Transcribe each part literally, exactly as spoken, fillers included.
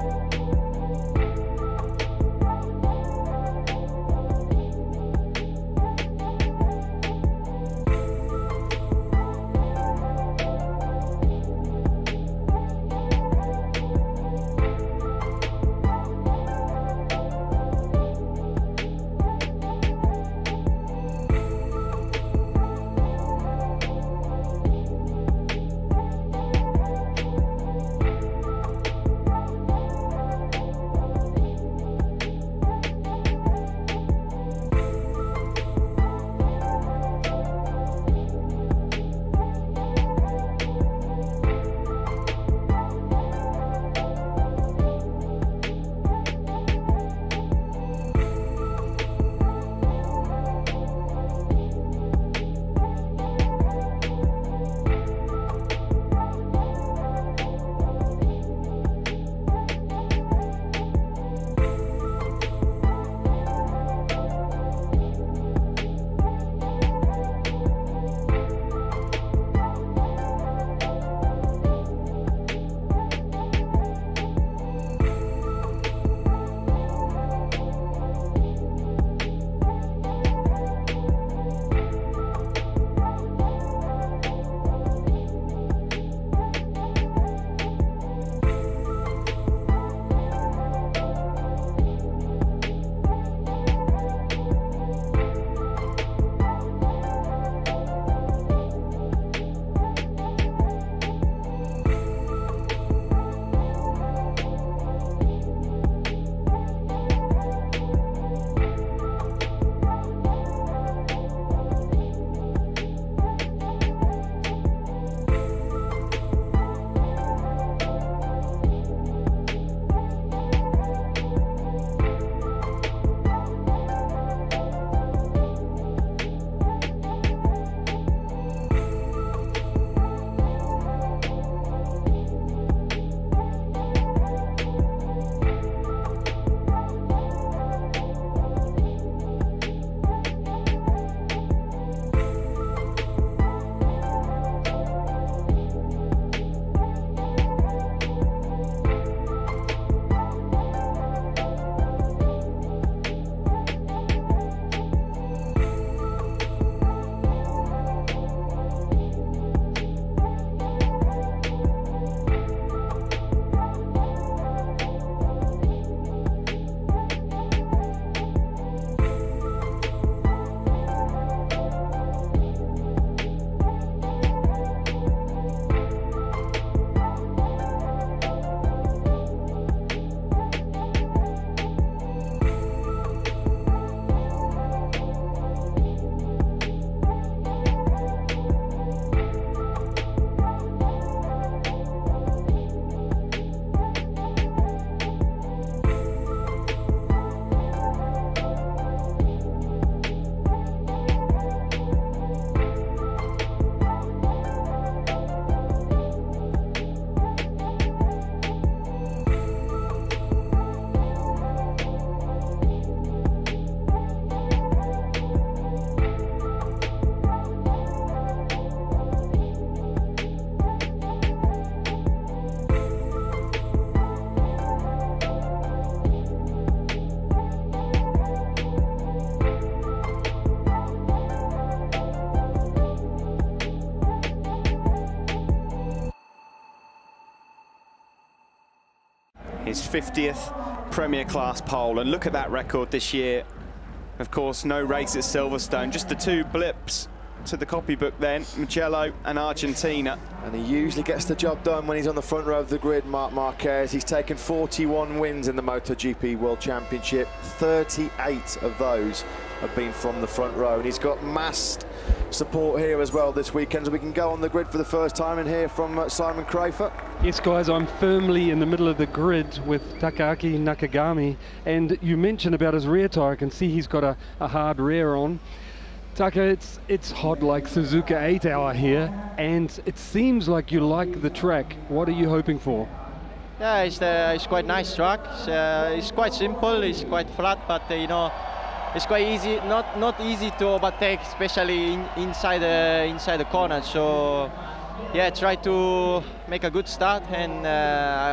his fiftieth Premier Class pole, and look at that record this year. Of course, no race at Silverstone, just the two blips to the copybook then, Mugello and Argentina. And he usually gets the job done when he's on the front row of the grid, Marc Marquez. He's taken forty-one wins in the MotoGP World Championship. thirty-eight of those have been from the front row. And he's got massed support here as well this weekend. So we can go on the grid for the first time and hear from uh, Simon Crafar. Yes, guys, I'm firmly in the middle of the grid with Takaaki Nakagami. And you mentioned about his rear tyre. I can see he's got a, a hard rear on. Taka, it's it's hot like Suzuka eight hour here, and it seems like you like the track. What are you hoping for? Yeah, it's, uh, it's quite nice track. It's, uh, it's quite simple, it's quite flat, but uh, you know, it's quite easy, not not easy to overtake, especially in, inside the inside the corner. So yeah, try to make a good start and uh,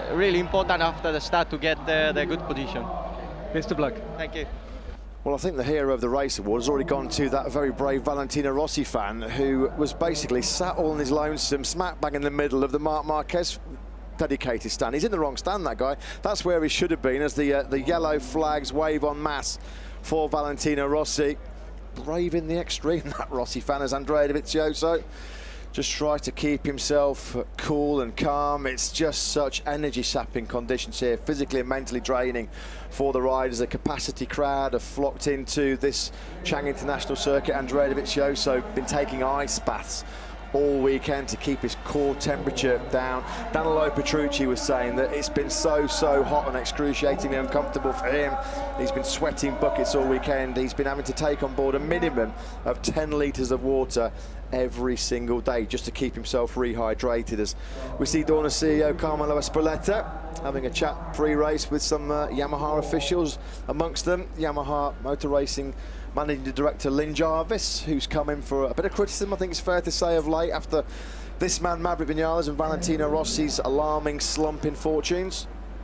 really important after the start to get the, the good position. Best of luck. Thank you. Well, I think the hero of the race award has already gone to that very brave Valentino Rossi fan who was basically sat all in his lonesome, smack bang in the middle of the Marc Marquez dedicated stand. He's in the wrong stand, that guy. That's where he should have been as the, uh, the yellow flags wave en masse for Valentino Rossi. Brave in the extreme, that Rossi fan, as Andrea Dovizioso just tries to keep himself cool and calm. It's just such energy-sapping conditions here, physically and mentally draining for the riders. A capacity crowd have flocked into this Chang International Circuit. Andrea Dovizioso been taking ice baths all weekend to keep his core temperature down. Danilo Petrucci was saying that it's been so, so hot and excruciatingly uncomfortable for him. He's been sweating buckets all weekend. He's been having to take on board a minimum of ten litres of water every single day just to keep himself rehydrated. As we see Dorna C E O Carmelo Espeleta having a chat pre-race with some uh, Yamaha officials, amongst them Yamaha Motor Racing Managing Director Lynn Jarvis, who's come in for a bit of criticism, I think it's fair to say, of late after this man Maverick Viñales and Valentino Rossi's alarming slump in fortunes.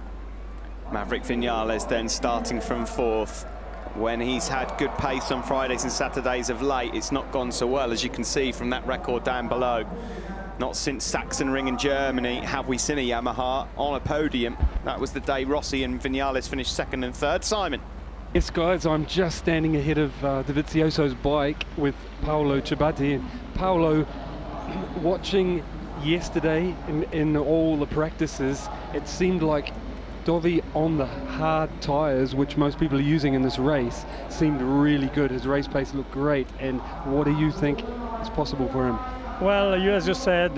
Maverick Viñales then starting from fourth. When he's had good pace on Fridays and Saturdays of late, it's not gone so well, as you can see from that record down below. Not since Sachsenring in Germany have we seen a Yamaha on a podium. That was the day Rossi and Viñales finished second and third. Simon. Yes, guys, I'm just standing ahead of uh, Dovizioso's bike with Paolo Ciabatti. Paolo, watching yesterday in, in all the practices, it seemed like Dovi on the hard tyres, which most people are using in this race, seemed really good. His race pace looked great. And what do you think is possible for him? Well, you, as you said,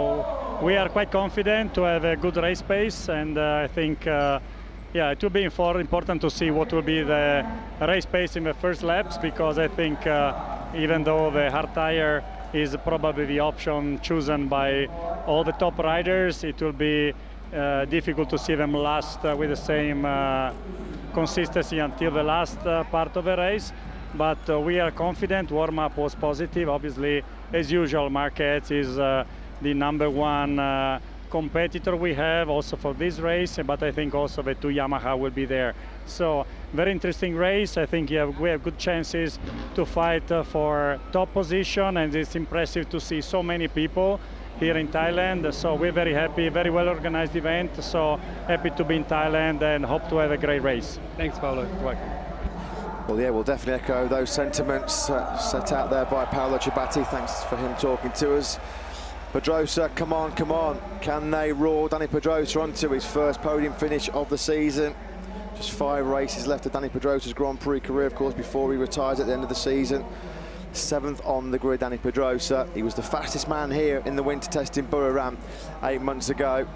uh, we are quite confident to have a good race pace, and uh, I think uh, yeah, it will be important to see what will be the race pace in the first laps, because I think uh, even though the hard tire is probably the option chosen by all the top riders, it will be uh, difficult to see them last uh, with the same uh, consistency until the last uh, part of the race. But uh, we are confident. Warm-up was positive. Obviously, as usual, Marquez is uh, the number one uh, competitor we have also for this race, but I think also the two Yamaha will be there. So very interesting race. I think you have, we have good chances to fight uh, for top position, and it's impressive to see so many people here in Thailand. So we're very happy, very well organized event. So happy to be in Thailand and hope to have a great race. Thanks, Paolo. You're welcome. Well, yeah, we'll definitely echo those sentiments uh, set out there by Paolo Ciabatti. Thanks for him talking to us. Pedrosa, come on, come on. Can they roar Dani Pedrosa onto his first podium finish of the season? Just five races left of Dani Pedrosa's Grand Prix career, of course, before he retires at the end of the season. Seventh on the grid, Dani Pedrosa. He was the fastest man here in the winter test in Buriram eight months ago.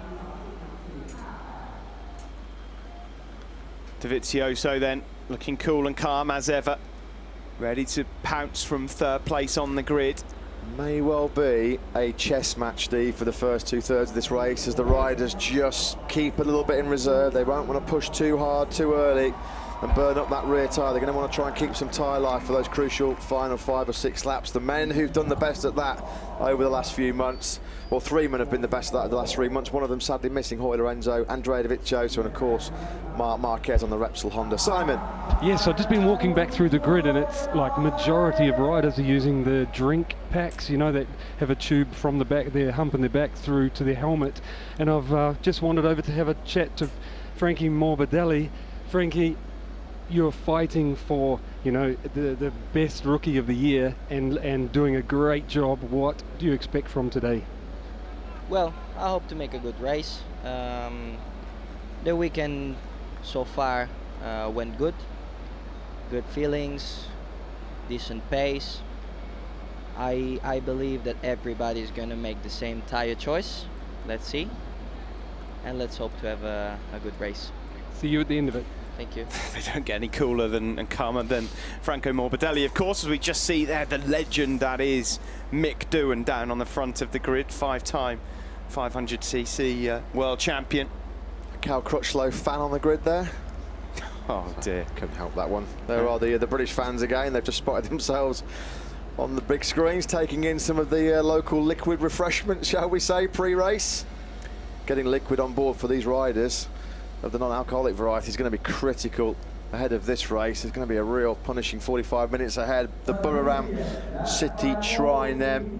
Dovizioso then looking cool and calm as ever, ready to pounce from third place on the grid. May well be a chess match, Steve, for the first two-thirds of this race, as the riders just keep a little bit in reserve. They won't want to push too hard too early and burn up that rear tyre. They're going to want to try and keep some tyre life for those crucial final five or six laps. The men who've done the best at that over the last few months, well, three men have been the best at that in the last three months. One of them sadly missing, Jorge Lorenzo, Andrea Dovizioso, and of course Marc Marquez on the Repsol Honda. Simon. Yes, I've just been walking back through the grid, and it's like majority of riders are using the drink packs, you know, that have a tube from the back, their hump in their back through to their helmet. And I've uh, just wandered over to have a chat to Frankie Morbidelli. Frankie, you're fighting for, you know, the, the best rookie of the year and, and doing a great job. What do you expect from today? Well, I hope to make a good race. Um, the weekend so far uh, went good. Good feelings, decent pace. I, I believe that everybody is going to make the same tire choice. Let's see. And let's hope to have a, a good race. See you at the end of it. Thank you. They don't get any cooler than, and calmer than Franco Morbidelli. Of course, as we just see there, the legend that is Mick Doohan down on the front of the grid, five-time five hundred c c uh, world champion. Cal Crutchlow fan on the grid there. Oh dear, couldn't help that one. There are the, uh, the British fans again. They've just spotted themselves on the big screens, taking in some of the uh, local liquid refreshments, shall we say, pre-race. getting liquid on board for these riders of the non-alcoholic variety is going to be critical ahead of this race. It's going to be a real punishing forty-five minutes ahead. The Buriram City Shrine then.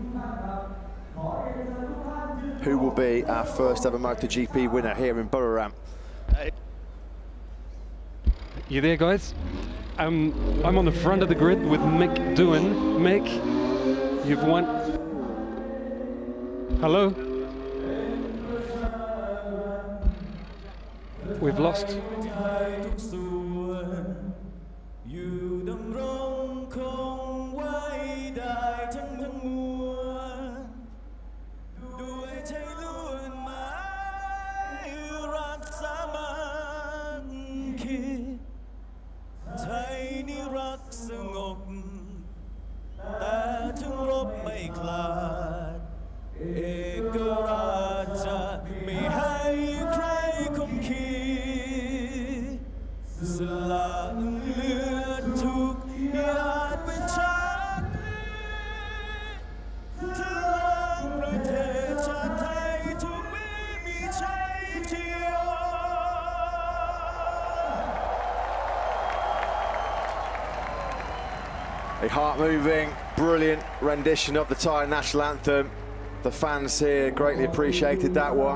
Who will be our first ever MotoGP winner here in Buriram? You there, guys? Um, I'm on the front of the grid with Mick Doohan. Mick, you've won. Hello? We've lost. A heart-moving, brilliant rendition of the Thai national anthem. The fans here greatly appreciated that one.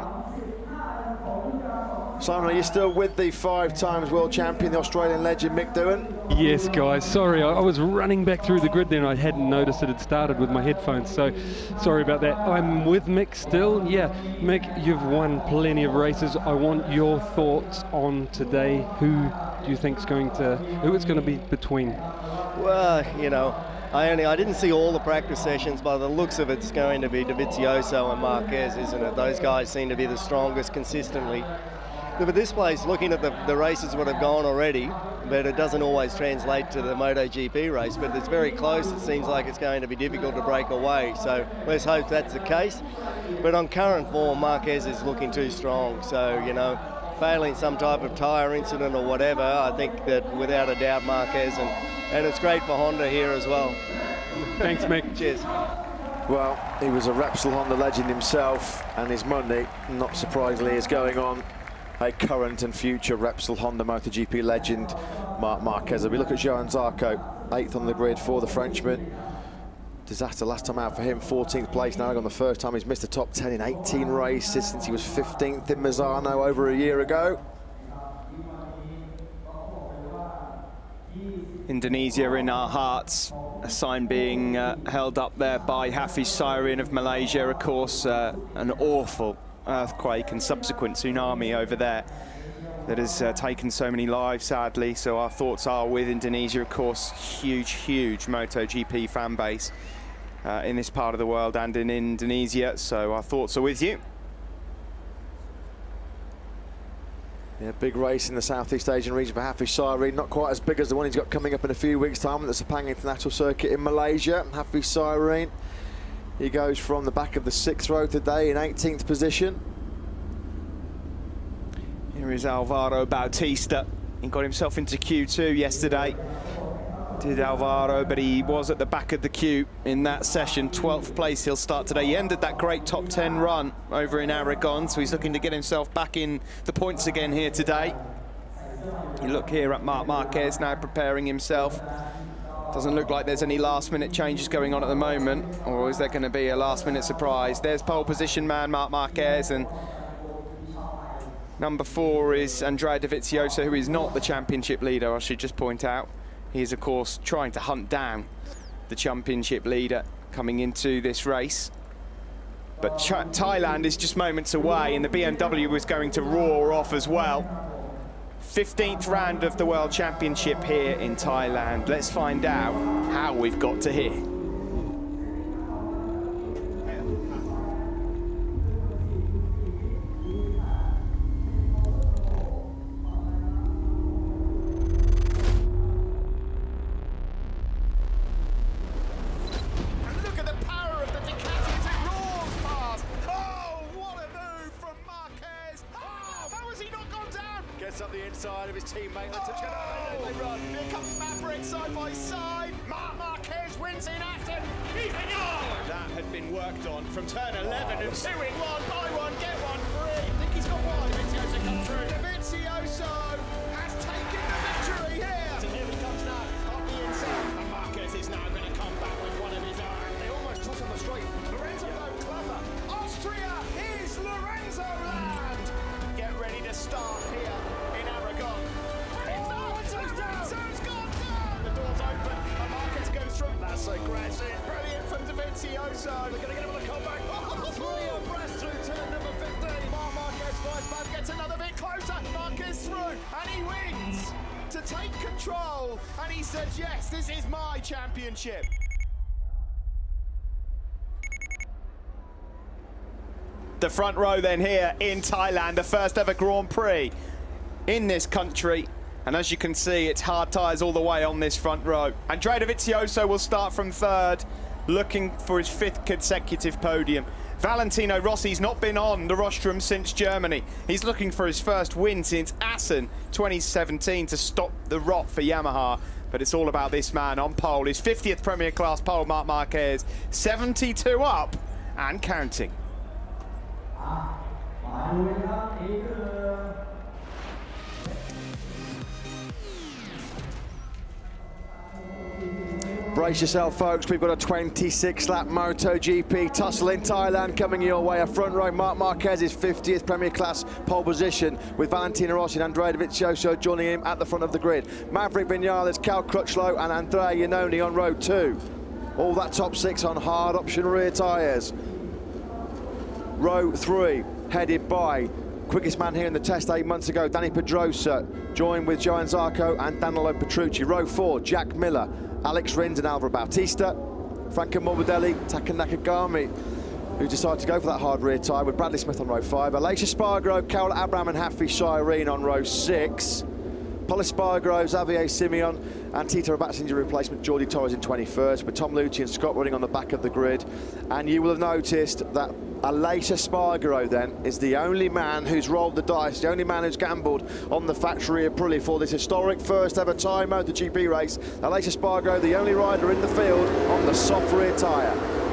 Simon, are you still with the five times world champion, the Australian legend Mick Doohan? Yes, guys. Sorry, I, I was running back through the grid then. I hadn't noticed it had started with my headphones, so sorry about that. I'm with Mick still. Yeah, Mick, you've won plenty of races. I want your thoughts on today. Who do you think's going to, who it's going to be between? Well, you know, I only I didn't see all the practice sessions. By the looks of it, it's going to be Dovizioso and Marquez, isn't it? Those guys seem to be the strongest consistently. But this place, looking at the, the races that have gone already, but it doesn't always translate to the MotoGP race, but it's very close. It seems like it's going to be difficult to break away. So let's hope that's the case. But on current form, Marquez is looking too strong. So, you know, failing some type of tyre incident or whatever, I think that without a doubt Marquez, and, and it's great for Honda here as well. Thanks, Mick. Cheers. Well, he was a Repsol Honda legend himself, and his money, not surprisingly, is going on a current and future Repsol Honda MotoGP legend, Marc Marquez. We look at Johann Zarco, eighth on the grid for the Frenchman. Disaster last time out for him, fourteenth place now. On the first time he's missed the top ten in eighteen races since he was fifteenth in Misano over a year ago. Indonesia in our hearts, a sign being uh, held up there by Hafiz Syahrin of Malaysia. Of course, uh, an awful earthquake and subsequent tsunami over there that has uh, taken so many lives, sadly. So our thoughts are with Indonesia, of course. Huge, huge MotoGP fan base uh, in this part of the world and in Indonesia. So our thoughts are with you. Yeah, big race in the Southeast Asian region for Hafiz Syahrin. Not quite as big as the one he's got coming up in a few weeks' time at the Sepang International Circuit in Malaysia. Hafiz Syahrin, he goes from the back of the sixth row today in eighteenth position. Here is Alvaro Bautista. He got himself into Q two yesterday. Did Alvaro, but he was at the back of the queue in that session. twelfth place he'll start today. He ended that great top ten run over in Aragon, so he's looking to get himself back in the points again here today. You look here at Marc Marquez now preparing himself. Doesn't look like there's any last minute changes going on at the moment, or is there going to be a last minute surprise? There's pole position man Marc Marquez, and number four is Andrea Dovizioso, who is not the championship leader, I should just point out. He is, of course, trying to hunt down the championship leader coming into this race. But Ch Thailand is just moments away, and the B M W was going to roar off as well. fifteenth round of the World Championship here in Thailand. Let's find out how we've got to here. Up the inside of his teammate. Oh, they run. Here comes Maverick side by side. Marc Marquez wins in Aston. He's a yard. That had been worked on from turn eleven and two in one. Buy one, get one free. Dovizioso. We're going to get him on the comeback. Oh, three abreast through turn number fifteen. Marc Marquez fights back, gets another bit closer. Marquez through, and he wins to take control. And he says, yes, this is my championship. The front row then here in Thailand, the first ever Grand Prix in this country. And as you can see, it's hard tyres all the way on this front row. Andrea Dovizioso will start from third, looking for his fifth consecutive podium. Valentino Rossi's not been on the rostrum since Germany. He's looking for his first win since Assen twenty seventeen to stop the rot for Yamaha. But it's all about this man on pole. His fiftieth Premier Class pole, Marc Marquez, seventy-two up and counting. Brace yourself, folks. We've got a twenty-six lap MotoGP tussle in Thailand coming your way. A front row, Marc Marquez's fiftieth Premier Class pole position with Valentino Rossi and Andrea Dovizioso joining him at the front of the grid. Maverick Vinales, Cal Crutchlow and Andrea Iannone on row two. All that top six on hard option rear tyres. Row three, headed by quickest man here in the test eight months ago, Dani Pedrosa, joined with Johann Zarco and Danilo Petrucci. Row four, Jack Miller, Alex Rins and Alvaro Bautista, Franco Morbidelli, Taka Nakagami, who decided to go for that hard rear tyre with Bradley Smith on row five, Aleix Espargaro, Carol Abraham and Hafi Shireen on row six, Pol Espargaro, Xavier Simeon and Tito Rabat's injury replacement, Jordi Torres in twenty-first, with Tom Luthi and Scott running on the back of the grid. And you will have noticed that Aleix Espargaro then is the only man who's rolled the dice, the only man who's gambled on the factory Aprilia for this historic first ever Thai MotoGP race. Aleix Espargaro, the only rider in the field on the soft rear tyre.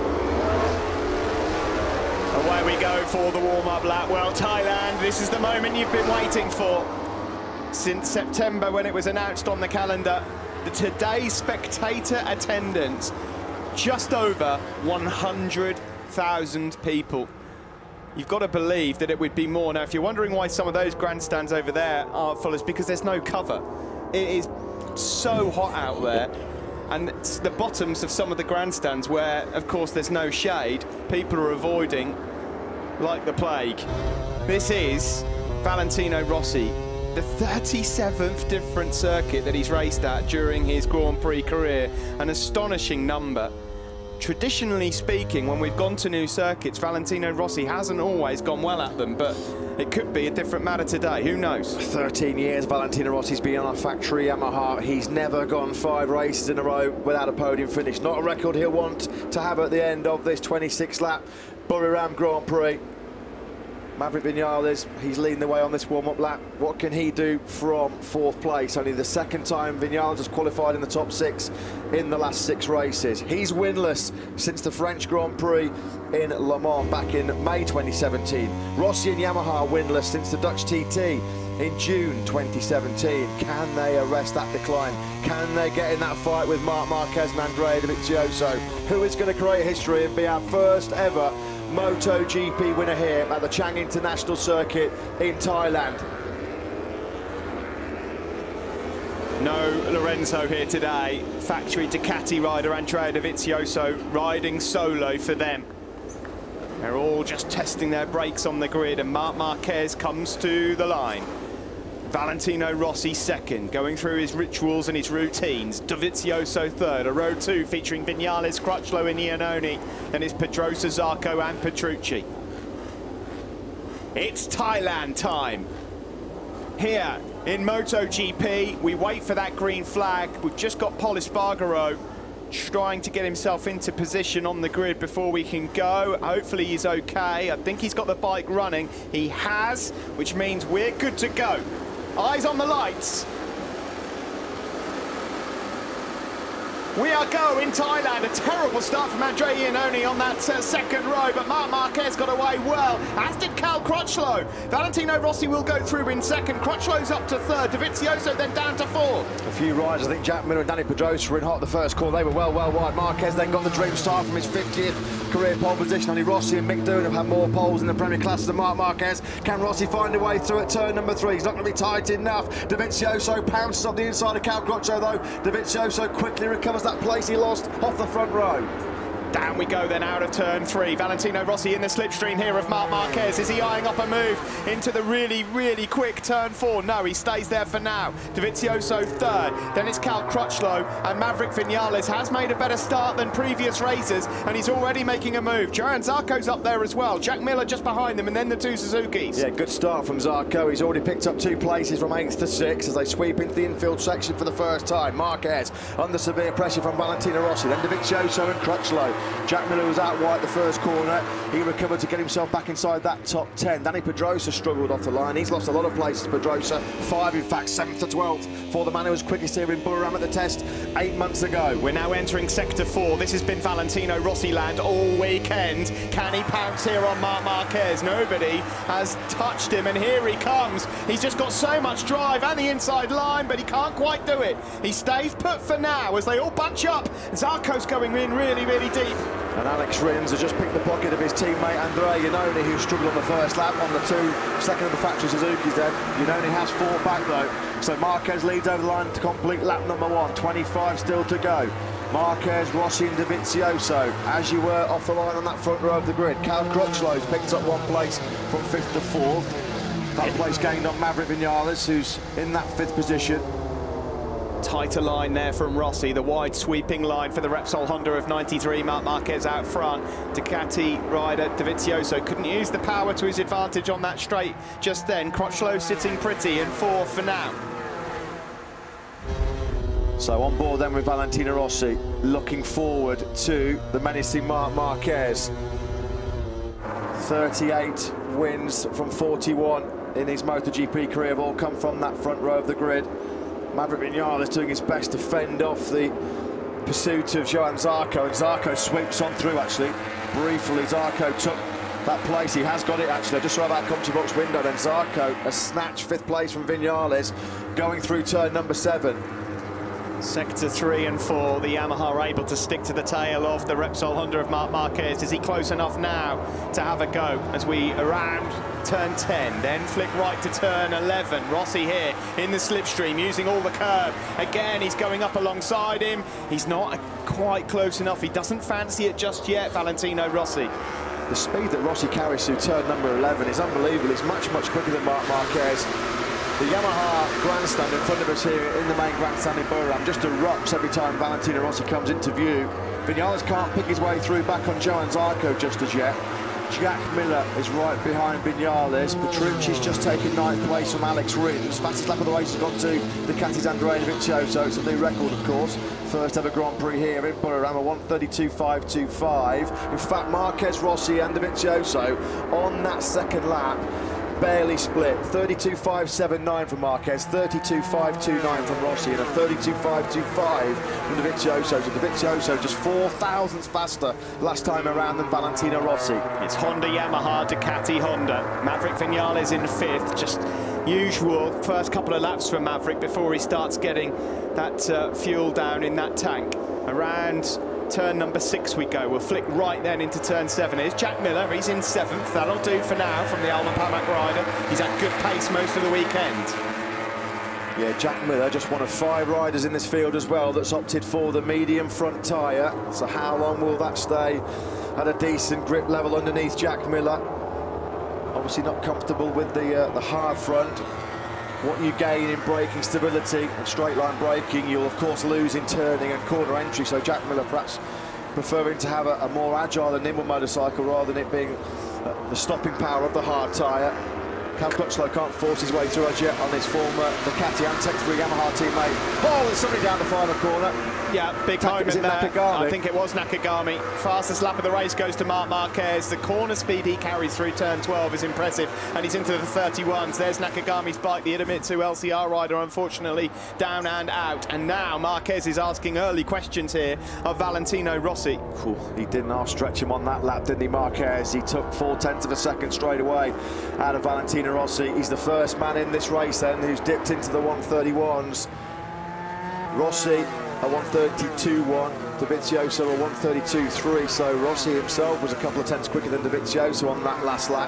Away we go for the warm-up lap. Well, Thailand, this is the moment you've been waiting for since September when it was announced on the calendar. The today's spectator attendance, just over one hundred thousand people. You've got to believe that it would be more. Now, if you're wondering why some of those grandstands over there aren't full, it's because there's no cover. It is so hot out there. And it's the bottoms of some of the grandstands where, of course, there's no shade. People are avoiding like the plague. This is Valentino Rossi, the thirty-seventh different circuit that he's raced at during his Grand Prix career. An astonishing number. Traditionally speaking, when we've gone to new circuits, Valentino Rossi hasn't always gone well at them, but it could be a different matter today. Who knows? thirteen years Valentino Rossi's been on a factory Yamaha. He's never gone five races in a row without a podium finish. Not a record he'll want to have at the end of this twenty-six lap Buriram Grand Prix. Maverick Vinales, he's leading the way on this warm-up lap. What can he do from fourth place? Only the second time Vinales has qualified in the top six in the last six races. He's winless since the French Grand Prix in Le Mans back in May twenty seventeen. Rossi and Yamaha winless since the Dutch T T in June twenty seventeen. Can they arrest that decline? Can they get in that fight with Marc Marquez and Andrea Dovizioso? Who is going to create history and be our first ever MotoGP winner here at the Chang International Circuit in Thailand? No Lorenzo here today. Factory Ducati rider Andrea Dovizioso riding solo for them. They're all just testing their brakes on the grid, and Marc Marquez comes to the line. Valentino Rossi second, going through his rituals and his routines. Dovizioso third, a row two featuring Vinales, Crutchlow and Iannone. Then it's Pedrosa, Zarco and Petrucci. It's Thailand time. Here in MotoGP, we wait for that green flag. We've just got Pol Espargaro trying to get himself into position on the grid before we can go. Hopefully he's okay. I think he's got the bike running. He has, which means we're good to go. Eyes on the lights. We are go in Thailand. A terrible start from Andrea Iannone on that uh, second row, but Marc Marquez got away well, as did Cal Crutchlow. Valentino Rossi will go through in second. Crutchlow's up to third. Dovizioso then down to fourth. A few riders, I think Jack Miller and Dani Pedrosa were in hot the first corner. They were well, well wide. Marquez then got the dream start from his fiftieth career pole position. Only Rossi and Mick Doohan have had more poles in the Premier Class than Marc Marquez. Can Rossi find a way through at turn number three? He's not going to be tight enough. Dovizioso pounces off the inside of Cal Crutchlow though. Dovizioso quickly recovers that place he lost off the front row. Down we go then out of turn three. Valentino Rossi in the slipstream here of Marc Marquez. Is he eyeing up a move into the really, really quick turn four? No, he stays there for now. Dovizioso third. Then it's Cal Crutchlow, and Maverick Vinales has made a better start than previous races, and he's already making a move. Johann Zarco's up there as well. Jack Miller just behind them, and then the two Suzukis. Yeah, good start from Zarco. He's already picked up two places from eighth to sixth as they sweep into the infield section for the first time. Marquez under severe pressure from Valentino Rossi, then Dovizioso and Crutchlow. Jack Miller was out wide the first corner. He recovered to get himself back inside that top ten. Danny Pedrosa struggled off the line. He's lost a lot of places, Pedrosa. Five, in fact, seventh to twelfth for the man who was quickest here in Buriram at the test eight months ago. We're now entering sector four. This has been Valentino Rossi land all weekend. Can he pounce here on Marc Marquez? Nobody has touched him, and here he comes. He's just got so much drive and the inside line, but he can't quite do it. He stays put for now as they all bunch up. Zarco's going in really, really deep. And Alex Rins has just picked the pocket of his teammate Andrea Iannone, who struggled on the first lap on the two second of the factory Suzuki's then. Iannone has four back though. So Marquez leads over the line to complete lap number one. twenty-five still to go. Marquez, Rossi and Dovizioso, as you were off the line on that front row of the grid. Cal Crutchlow's picked up one place from fifth to fourth. That place gained on Maverick Vinales, who's in that fifth position. Tighter line there from Rossi, the wide sweeping line for the Repsol Honda of ninety-three. Marc Marquez out front. Ducati rider Dovizioso couldn't use the power to his advantage on that straight just then. Crutchlow sitting pretty in fourth for now. So on board then with Valentino Rossi, looking forward to the menacing Marc Marquez. thirty-eight wins from forty-one in his MotoGP career have all come from that front row of the grid. Maverick Vinales doing his best to fend off the pursuit of Johann Zarco, and Zarco sweeps on through actually. Briefly, Zarco took that place. He has got it actually. I just saw that commentary box window. Then Zarco a snatch fifth place from Vinales, going through turn number seven. Sector three and four, the Yamaha are able to stick to the tail of the Repsol Honda of Marc Marquez. Is he close enough now to have a go as we around turn ten, then flick right to turn eleven. Rossi here in the slipstream using all the curb. Again, he's going up alongside him. He's not quite close enough. He doesn't fancy it just yet, Valentino Rossi. The speed that Rossi carries through turn number eleven is unbelievable. He's much, much quicker than Marc Marquez. The Yamaha grandstand in front of us here in the main grandstand in Buriram just erupts every time Valentino Rossi comes into view. Vinales can't pick his way through back on Johann Zarco just as yet. Jack Miller is right behind Vinales. Petrucci's just taken ninth place from Alex Rins. Fastest lap of the race has gone to Ducati's Andrea Dovizioso. It's a new record, of course. First ever Grand Prix here in Buriram, a one thirty-two point five two five. In fact, Marquez, Rossi and Dovizioso on that second lap barely split. thirty-two point five seven nine from Marquez, thirty-two point five two nine from Rossi, and a thirty-two point five two five from Dovizioso. So Dovizioso just four thousandths faster last time around than Valentino Rossi. It's Honda, Yamaha, Ducati, Honda. Maverick Vinales in fifth, just usual first couple of laps for Maverick before he starts getting that uh, fuel down in that tank. Around turn number six we go. We'll flick right then into turn seven. Here's Jack Miller, he's in seventh. That'll do for now from the Alman Pamac rider. He's at good pace most of the weekend. Yeah, Jack Miller, just one of five riders in this field as well that's opted for the medium front tyre. So how long will that stay at a decent grip level underneath Jack Miller? Obviously not comfortable with the, uh, the hard front. What you gain in braking stability and straight line braking, you'll of course lose in turning and corner entry. So Jack Miller perhaps preferring to have a, a more agile and nimble motorcycle rather than it being uh, the stopping power of the hard tyre. Cal Crutchlow can't force his way through as yet on his former Ducati and Tech three Yamaha teammate. Oh, there's somebody down the final corner. Yeah, big moment there. Nakagami? I think it was Nakagami. Fastest lap of the race goes to Marc Marquez. The corner speed he carries through turn twelve is impressive, and he's into the thirty-ones. There's Nakagami's bike, the Idemitsu L C R rider, unfortunately down and out. And now Marquez is asking early questions here of Valentino Rossi. Ooh, he didn't half-stretch him on that lap, didn't he, Marquez? He took four-tenths of a second straight away out of Valentino Rossi. He's the first man in this race then who's dipped into the one thirty-ones. Rossi a one thirty-two point one, Dovizioso a one thirty-two point three, so Rossi himself was a couple of tenths quicker than Dovizioso on that last lap.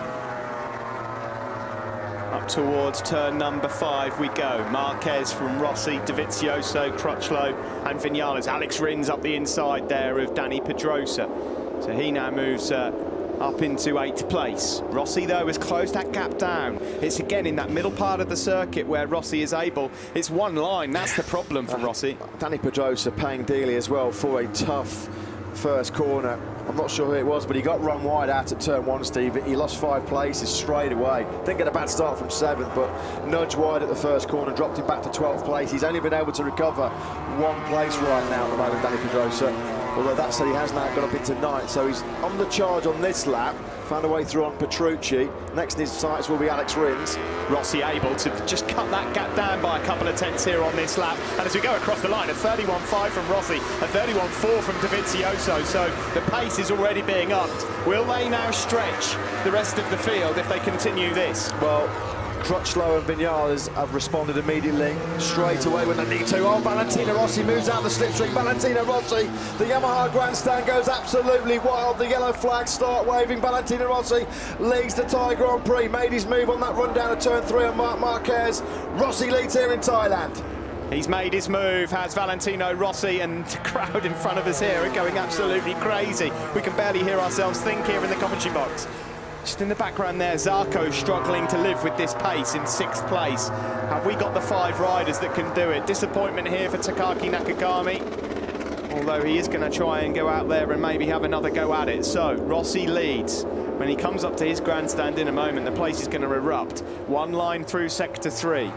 Up towards turn number five we go. Marquez from Rossi, Dovizioso, Crutchlow and Vinales. Alex Rins up the inside there of Danny Pedrosa. So he now moves uh, up into eighth place. Rossi, though, has closed that gap down. It's again in that middle part of the circuit where Rossi is able. It's one line, that's the problem for uh, Rossi. Dani Pedrosa paying dearly as well for a tough first corner. I'm not sure who it was, but he got run wide out at turn one, Steve. He lost five places straight away. Didn't get a bad start from seventh, but nudge wide at the first corner, dropped him back to twelfth place. He's only been able to recover one place right now at the moment, Dani Pedrosa. Although that said, he has now got up into ninth, so he's on the charge on this lap. Found a way through on Petrucci. Next in his sights will be Alex Rins. Rossi able to just cut that gap down by a couple of tenths here on this lap. And as we go across the line, a thirty-one five from Rossi, a thirty-one four from Dovizioso. So the pace is already being upped. Will they now stretch the rest of the field if they continue this? Well, Crutchlow and Vinales have responded immediately, straight away when they need to. Oh, Valentino Rossi moves out the slipstream. Valentino Rossi, the Yamaha grandstand goes absolutely wild. The yellow flags start waving. Valentino Rossi leads the Thai Grand Prix, made his move on that run down to turn three on Marc Marquez. Rossi leads here in Thailand. He's made his move, has Valentino Rossi, and the crowd in front of us here are going absolutely crazy. We can barely hear ourselves think here in the commentary box. Just in the background there, Zarco struggling to live with this pace in sixth place. Have we got the five riders that can do it? Disappointment here for Takaki Nakagami, although he is going to try and go out there and maybe have another go at it. So Rossi leads. When he comes up to his grandstand in a moment, the place is going to erupt. One line through sector three.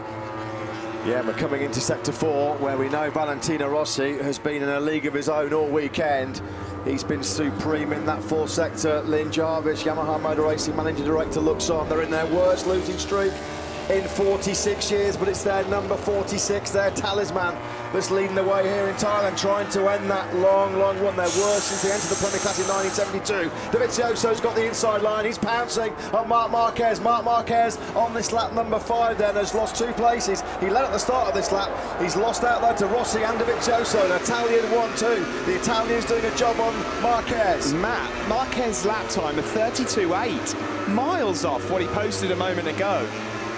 Yeah, we're coming into sector four, where we know Valentino Rossi has been in a league of his own all weekend. He's been supreme in that fourth sector. Lynn Jarvis, Yamaha Motor Racing Managing Director, looks on. They're in their worst losing streak in forty-six years, but it's their number forty-six, their talisman, that's leading the way here in Thailand, trying to end that long, long run. Their worst since they entered the Premier Class in nineteen seventy-two. Dovizioso's got the inside line. He's pouncing on Marc Marquez. Marc Marquez on this lap number five then has lost two places. He led at the start of this lap. He's lost out there to Rossi and Dovizioso. An Italian one two. The Italian's doing a job on Marquez. Matt, Marquez's lap time of thirty-two eight, miles off what he posted a moment ago.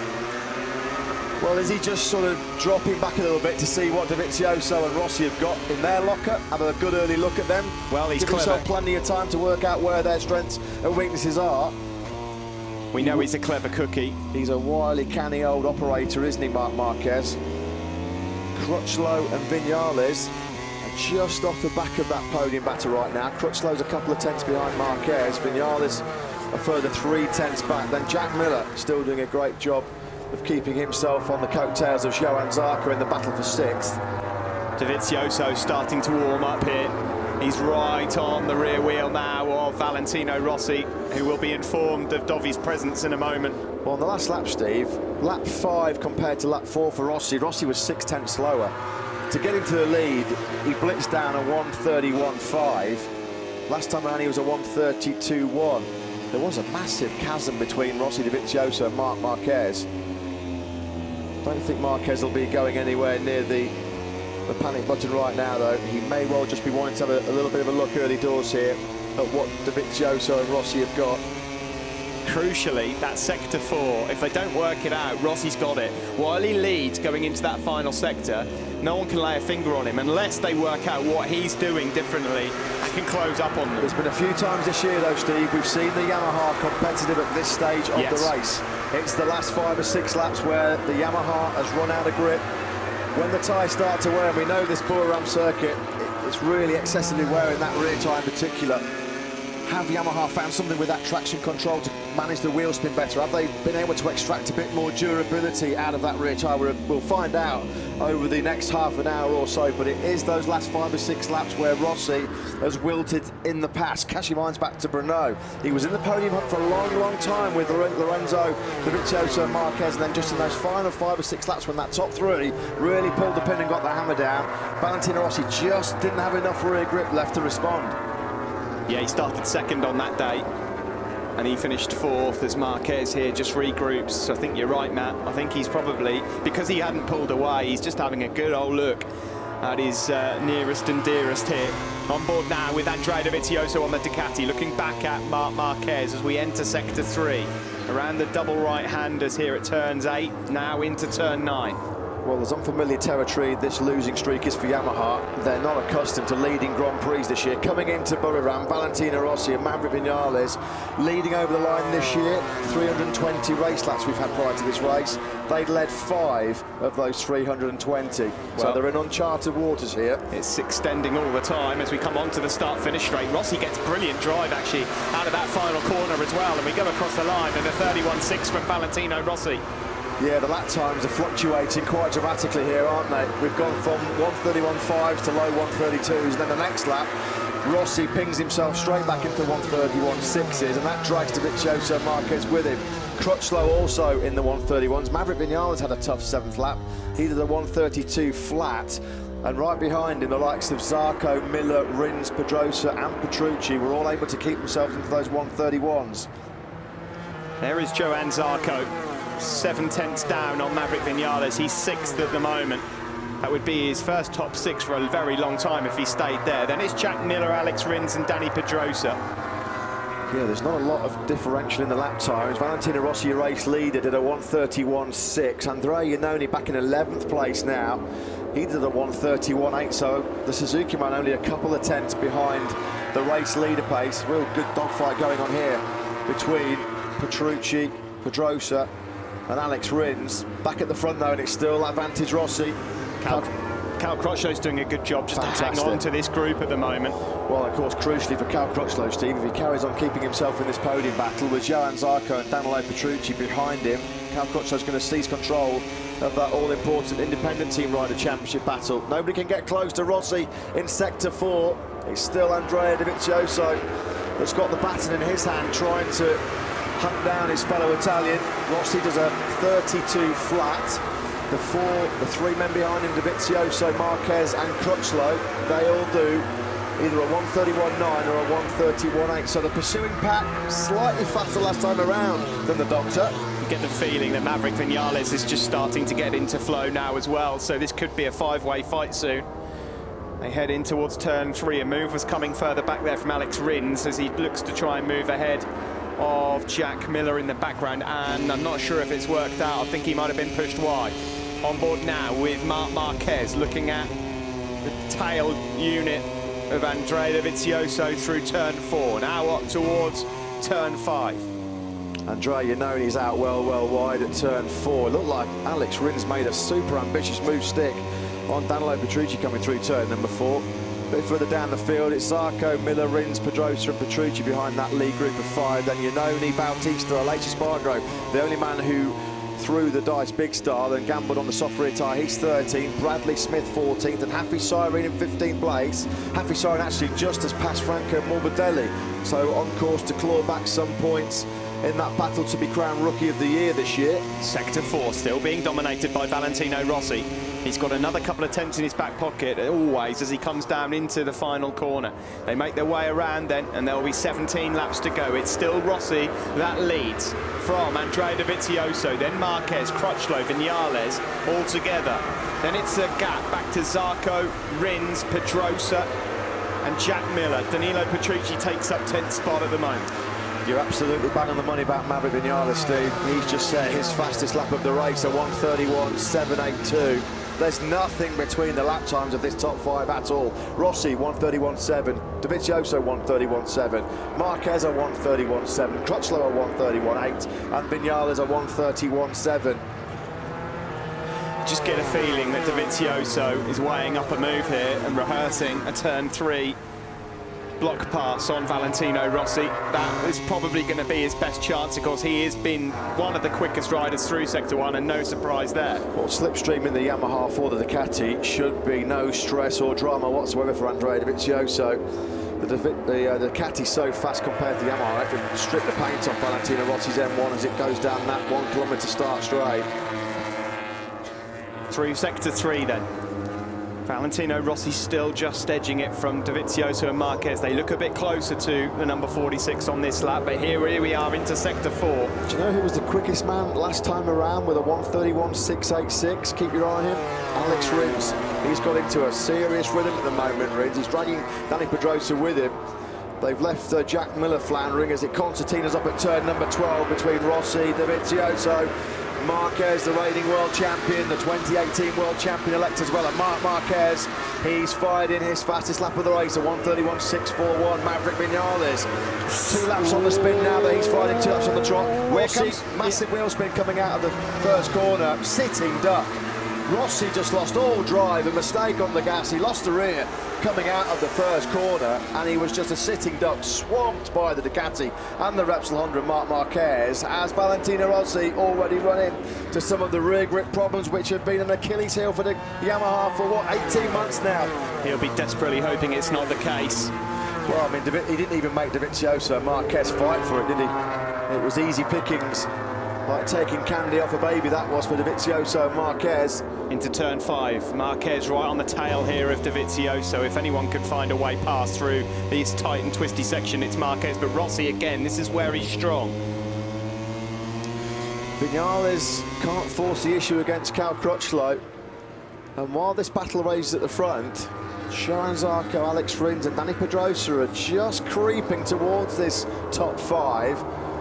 Well, is he just sort of dropping back a little bit to see what Dovizioso and Rossi have got in their locker? Have a good early look at them. Well, he's Give clever. himself plenty of time to work out where their strengths and weaknesses are. We know he's a clever cookie. He's a wily, canny old operator, isn't he, Marc Marquez? Crutchlow and Vinales are just off the back of that podium batter right now. Crutchlow's a couple of tenths behind Marquez. Vinales a further three tenths back. Then Jack Miller still doing a great job of keeping himself on the coattails of Johan Zarco in the battle for sixth. Dovizioso starting to warm up here. He's right on the rear wheel now of Valentino Rossi, who will be informed of Dovi's presence in a moment. Well, on the last lap, Steve, lap five compared to lap four for Rossi, Rossi was six tenths slower. To get into the lead, he blitzed down a one thirty-one five. Last time around, he was a one thirty-two one. There was a massive chasm between Rossi, Dovizioso and Marc Marquez. Don't think Marquez will be going anywhere near the, the panic button right now, though. He may well just be wanting to have a, a little bit of a look early doors here at what Dovizioso and Rossi have got. Crucially, that sector four, if they don't work it out, Rossi's got it. While he leads going into that final sector, no one can lay a finger on him unless they work out what he's doing differently and can close up on them. There's been a few times this year, though, Steve, we've seen the Yamaha competitive at this stage of yes. the race. It's the last five or six laps where the Yamaha has run out of grip. When the tyres start to wear, and we know this Buriram circuit, it's really excessively wearing that rear tyre in particular. Have Yamaha found something with that traction control to manage the wheel spin better? Have they been able to extract a bit more durability out of that rear tyre? We'll find out over the next half an hour or so, but it is those last five or six laps where Rossi has wilted in the past. Cashing minds back to Brno. He was in the podium hunt for a long, long time with Lorenzo, Dovizioso and Marquez, and then just in those final five or six laps when that top three really pulled the pin and got the hammer down, Valentino Rossi just didn't have enough rear grip left to respond. Yeah, he started second on that day, and he finished fourth as Marquez here just regroups. So I think you're right, Matt. I think he's probably, because he hadn't pulled away, he's just having a good old look at his uh, nearest and dearest here. On board now with Andrea Dovizioso on the Ducati, looking back at Marc Marquez as we enter sector three. Around the double right-handers here at turns eight, now into turn nine. Well, there's unfamiliar territory this losing streak is for Yamaha. They're not accustomed to leading Grand Prix this year. Coming into Buriram, Valentino Rossi and Maverick Viñales leading over the line this year. three hundred twenty race laps we've had prior to this race. They'd led five of those three hundred twenty. Well, so they're in uncharted waters here. It's extending all the time as we come onto the start-finish straight. Rossi gets brilliant drive, actually, out of that final corner as well. And we go across the line and a thirty-one six from Valentino Rossi. Yeah, the lap times are fluctuating quite dramatically here, aren't they? We've gone from one thirty-one fives to low one thirty-twos, and then the next lap, Rossi pings himself straight back into one thirty-one sixes, and that drags Dovizioso Marquez with him. Crutchlow also in the one thirty-ones. Maverick Viñales had a tough seventh lap. He did a one thirty-two flat, and right behind him, the likes of Zarco, Miller, Rins, Pedrosa, and Petrucci were all able to keep themselves into those one thirty-ones. There is Johann Zarco. Seven tenths down on Maverick Viñales. He's sixth at the moment. That would be his first top six for a very long time if he stayed there. Then it's Jack Miller, Alex Rins and Danny Pedrosa. Yeah, there's not a lot of differential in the lap times. Valentino Rossi, race leader, did a one thirty-one six. Andrea Iannone back in eleventh place now. He did a one thirty-one eight, so the Suzuki man only a couple of tenths behind the race leader pace. Real good dogfight going on here between Petrucci, Pedrosa and Alex Rins. Back at the front though, and it's still Advantage Rossi. Cal, Cal Crutchlow's doing a good job just Fantastic. to hang on to this group at the moment. Well, of course, crucially for Cal Crutchlow, Steve, if he carries on keeping himself in this podium battle with Johann Zarco and Danilo Petrucci behind him, Cal Crutchlow's going to seize control of that all-important independent team rider championship battle. Nobody can get close to Rossi in sector four. It's still Andrea Dovizioso that's got the baton in his hand, trying to hunt down his fellow Italian. Rossi does a thirty-two flat. The four, the three men behind him, Dovizioso, Marquez and Crutchlow, they all do either a one thirty-one nine or a one thirty-one eight. So the pursuing pack slightly faster last time around than the Doctor. You get the feeling that Maverick Viñales is just starting to get into flow now as well. So this could be a five-way fight soon. They head in towards turn three. A move was coming further back there from Alex Rins as he looks to try and move ahead of Jack Miller in the background, and I'm not sure if it's worked out. I think he might have been pushed wide. On board now with Marc Marquez looking at the tail unit of Andrea Dovizioso through turn four, now up towards turn five. Andrea Iannone is out well, well wide at turn four. It looked like Alex Rins made a super ambitious move stick on Danilo Petrucci coming through turn number four. A bit further down the field, it's Zarco, Miller, Rins, Pedrosa and Petrucci behind that lead group of five. Then Iannone, Bautista, Aleix Spargo, the only man who threw the dice big star and gambled on the soft rear tyre. He's thirteenth, Bradley Smith fourteenth, and Hafi Sirene in fifteenth place. Hafi Sirene actually just as past Franco Morbidelli, so on course to claw back some points in that battle to be crowned Rookie of the Year this year. Sector four still being dominated by Valentino Rossi. He's got another couple of tenths in his back pocket, always, as he comes down into the final corner. They make their way around then, and there will be seventeen laps to go. It's still Rossi that leads from Andrea Dovizioso, then Marquez, Crutchlow, Viñales, all together. Then it's a gap back to Zarco, Rins, Pedrosa, and Jack Miller. Danilo Petrucci takes up tenth spot at the moment. You're absolutely bang on the money about Maverick Viñales, Steve. He's just set his fastest lap of the race, a one thirty-one seven eighty-two. There's nothing between the lap times of this top five at all. Rossi, one thirty-one seven. Dovizioso, one thirty-one seven. Marquez, a one thirty-one seven. Crutchlow, a one thirty-one eight. And Viñales, a one thirty-one seven. Just get a feeling that Dovizioso is weighing up a move here and rehearsing a turn three block pass on Valentino Rossi. That is probably going to be his best chance, because he has been one of the quickest riders through sector one, and no surprise there. Well, slipstream in the Yamaha for the Ducati should be no stress or drama whatsoever for Andrea Dovizioso. The, the, uh, the Ducati's so fast compared to the Yamaha, it can strip the paint off Valentino Rossi's M one as it goes down that one kilometre start straight. Through sector three then. Valentino Rossi still just edging it from Dovizioso and Marquez. They look a bit closer to the number forty-six on this lap, but here, here we are into sector four. Do you know who was the quickest man last time around with a one thirty-one six eighty-six? Keep your eye on him. Alex Rins. He's got into a serious rhythm at the moment, Rins. He's dragging Danny Pedrosa with him. They've left uh, Jack Miller floundering as it concertinas up at turn number twelve between Rossi, Dovizioso. Marquez, the reigning world champion, the twenty eighteen world champion elect as well. And Marc Marquez, he's fired in his fastest lap of the race, a one thirty-one six forty-one. Maverick Vinales, two laps on the spin now that he's fired in, two laps on the trot. Rossi, massive yeah. wheel spin coming out of the first corner, sitting duck. Rossi just lost all drive, a mistake on the gas, he lost the rear coming out of the first corner, and he was just a sitting duck, swamped by the Ducati and the Repsol Honda and Marc Marquez, as Valentino Rossi already run into some of the rear grip problems which have been an Achilles heel for the Yamaha for what, eighteen months now. He'll be desperately hoping it's not the case. Well, I mean, he didn't even make Dovizioso and Marquez fight for it, did he? It was easy pickings. Like taking candy off a baby, that was for Dovizioso and Marquez. Into turn five, Marquez right on the tail here of Dovizioso. If anyone could find a way past through this tight and twisty section, it's Marquez. But Rossi, again, this is where he's strong. Vinales can't force the issue against Cal Crutchlow. And while this battle rages at the front, Shoyan Zarco, Alex Rins and Dani Pedrosa are just creeping towards this top five.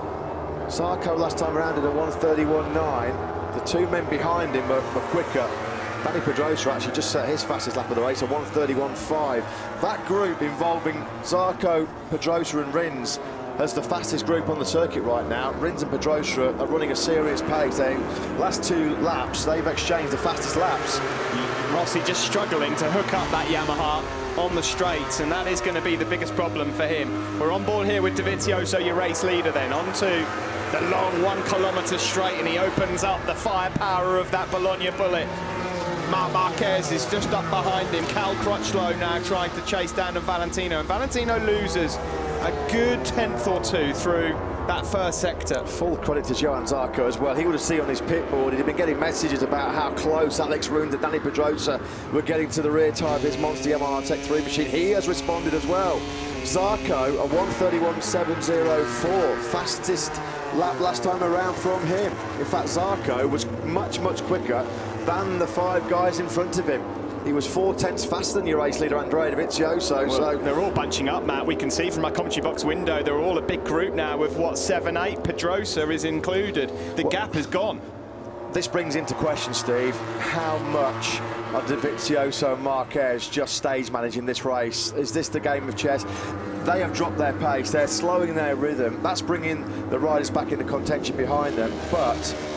Zarco last time around did a one thirty-one nine. The two men behind him are, are quicker. Dani Pedrosa actually just set his fastest lap of the race, a one thirty-one five. That group involving Zarco, Pedrosa and Rins as the fastest group on the circuit right now. Rins and Pedrosa are running a serious pace. They last two laps, they've exchanged the fastest laps. Rossi just struggling to hook up that Yamaha on the straights, and that is going to be the biggest problem for him. We're on board here with Dovizioso, your race leader, then onto the long one kilometre straight, and he opens up the firepower of that Bologna Bullet. Marc Marquez is just up behind him. Cal Crutchlow now trying to chase down to Valentino, and Valentino loses a good tenth or two through that first sector. Full credit to Shoyan Zarco as well. He would have seen on his pit board, he'd been getting messages about how close Alex Rins and Dani Pedrosa were getting to the rear tyre of his Monster Yamaha Tech three machine. He has responded as well. Zarco, a one thirty-one seven oh four, fastest lap last time around from him. In fact, Zarco was much, much quicker than the five guys in front of him. He was four tenths faster than your race leader, Andrea Dovizioso. Well, so they're all bunching up, Matt. We can see from our commentary box window, they're all a big group now with, what, seven, eight? Pedrosa is included. The well, gap has gone. This brings into question, Steve, how much of Dovizioso and Marquez just stage managing this race? Is this the game of chess? They have dropped their pace. They're slowing their rhythm. That's bringing the riders back into contention behind them. But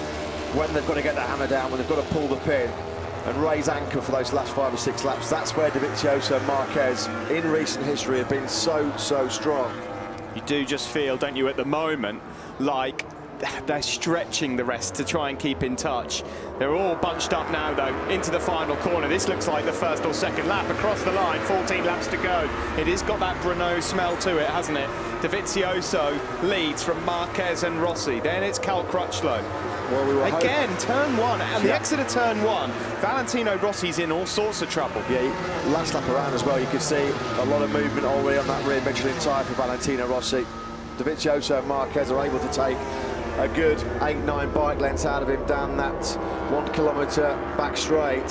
when they've got to get the hammer down, when they've got to pull the pin and raise anchor for those last five or six laps, that's where Dovizioso and Marquez in recent history have been so, so strong. You do just feel, don't you, at the moment, like they're stretching the rest to try and keep in touch. They're all bunched up now, though, into the final corner. This looks like the first or second lap across the line, fourteen laps to go. It has got that Brno smell to it, hasn't it? Dovizioso leads from Marquez and Rossi. Then it's Cal Crutchlow. Well, we were Again, hoping. turn one, and yeah. the exit of turn one, Valentino Rossi's in all sorts of trouble. Yeah, he, last lap around as well, you could see a lot of movement already on that rear Michelin tyre for Valentino Rossi. Dovizioso and Marquez are able to take a good eight, nine bike lengths out of him down that one kilometre back straight.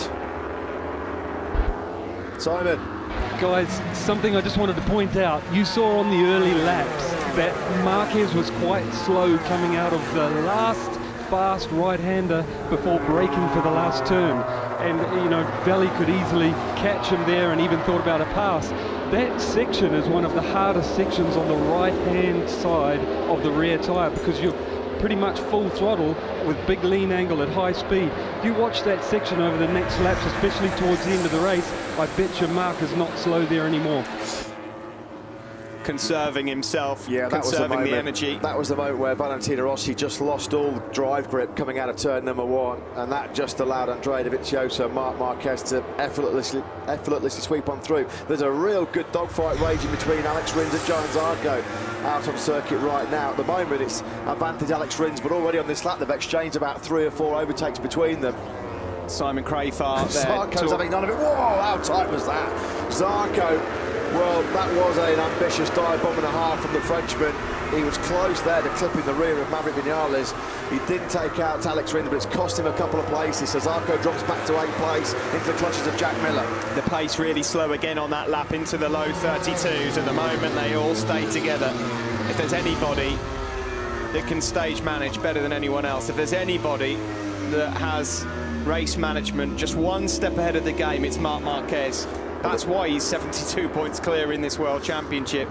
Simon. Guys, something I just wanted to point out. You saw on the early laps that Marquez was quite slow coming out of the last fast right-hander before braking for the last turn. And, you know, Valley could easily catch him there and even thought about a pass. That section is one of the hardest sections on the right-hand side of the rear tyre because you're pretty much full throttle with big lean angle at high speed. If you watch that section over the next laps, especially towards the end of the race, I bet your Mark is not slow there anymore. Conserving himself, yeah, that conserving was the, the energy. That was the moment where Valentino Rossi just lost all drive grip coming out of turn number one, and that just allowed Andrea Dovizioso and Marc Marquez to effortlessly, effortlessly sweep on through. There's a real good dogfight raging between Alex Rins and Shoyan Zarco out on circuit right now. At the moment, it's advantage Alex Rins, but already on this lap, they've exchanged about three or four overtakes between them. Simon Crafar there. Zarco's having none of it. Whoa, how tight was that? Zarco, well, that was an ambitious dive bomb and a half from the Frenchman. He was close there to clipping the rear of Maverick Vinales. He did take out Alex Rins, but it's cost him a couple of places. So Zarco drops back to eighth place into the clutches of Jack Miller. The pace really slow again on that lap into the low thirty-twos. At the moment, they all stay together. If there's anybody that can stage manage better than anyone else, if there's anybody that has race management just one step ahead of the game, it's Marc Marquez. That's why he's seventy-two points clear in this World Championship.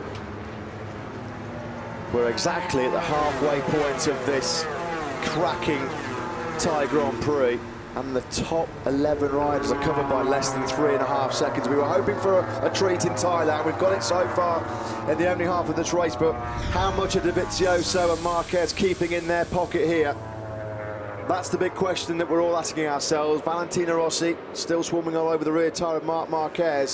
We're exactly at the halfway point of this cracking Thai Grand Prix, and the top eleven riders are covered by less than three and a half seconds. We were hoping for a, a treat in Thailand. We've got it so far in the only half of this race, but how much are Dovizioso and Marquez keeping in their pocket here? That's the big question that we're all asking ourselves. Valentino Rossi still swarming all over the rear tyre of Marc Marquez.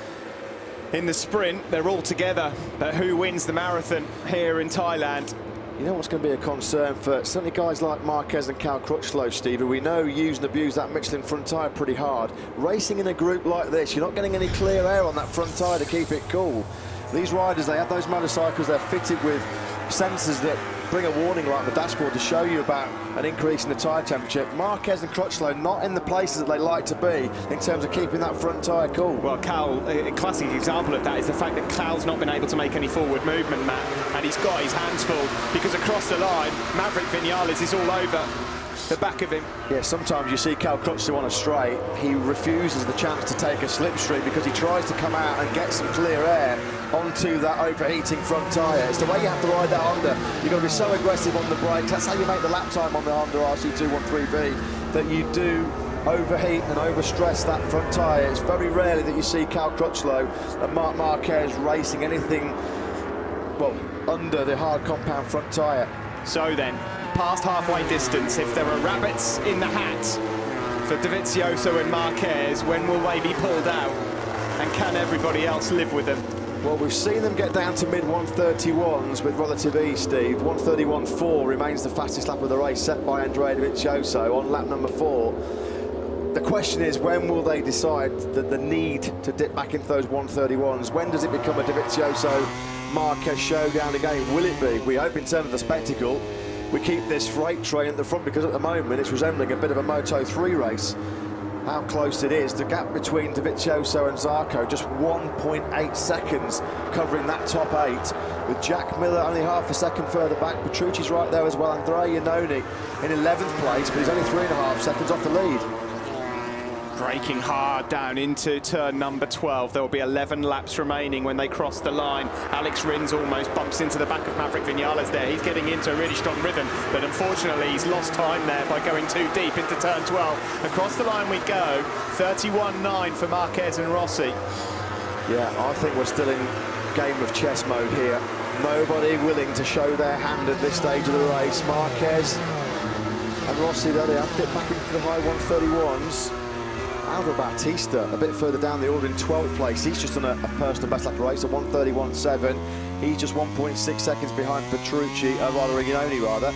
In the sprint, they're all together, but who wins the marathon here in Thailand? You know what's going to be a concern for certainly guys like Marquez and Cal Crutchlow, Steve, who we know use and abuse that Michelin front tyre pretty hard. Racing in a group like this, you're not getting any clear air on that front tyre to keep it cool. These riders, they have those motorcycles, they're fitted with sensors that bring a warning light on the dashboard to show you about an increase in the tyre temperature. Marquez and Crutchlow not in the places that they like to be in terms of keeping that front tyre cool. Well, Cal, a classic example of that is the fact that Cal's not been able to make any forward movement, Matt, and he's got his hands full because across the line, Maverick Vinales is all over the back of him. Yeah, sometimes you see Cal Crutchlow on a straight, he refuses the chance to take a slipstream because he tries to come out and get some clear air onto that overheating front tyre. It's the way you have to ride that Honda. You've got to be so aggressive on the brakes. That's how you make the lap time on the Honda R C two thirteen V, that you do overheat and overstress that front tyre. It's very rarely that you see Cal Crutchlow and Marc Marquez racing anything, well, under the hard compound front tyre. So then, past halfway distance, if there are rabbits in the hat for Dovizioso and Marquez, when will they be pulled out? And can everybody else live with them? Well, we've seen them get down to mid one thirty-ones with relative ease, Steve. one thirty-one point four remains the fastest lap of the race set by Andrea Dovizioso on lap number four. The question is, when will they decide that the need to dip back into those one thirty-ones? When does it become a Dovizioso-Marquez showdown again? Will it be? We hope in terms of the spectacle, we keep this freight train at the front, because at the moment it's resembling a bit of a Moto three race. How close it is. The gap between Dovizioso and Zarco, just one point eight seconds covering that top eight, with Jack Miller only half a second further back. Petrucci's right there as well. Andrea Iannone in eleventh place, but he's only three and a half seconds off the lead. Braking hard down into turn number twelve. There will be eleven laps remaining when they cross the line. Alex Rins almost bumps into the back of Maverick Vinales there. He's getting into a really strong rhythm, but unfortunately he's lost time there by going too deep into turn twelve. Across the line we go. thirty-one nine for Marquez and Rossi. Yeah, I think we're still in game of chess mode here. Nobody willing to show their hand at this stage of the race. Marquez and Rossi, there they have dipped back into the high one thirty-ones. Alvaro Bautista a bit further down the order in twelfth place. He's just on a, a personal best lap race at one thirty-one point seven. He's just one point six seconds behind Petrucci, uh, rather Iannone rather.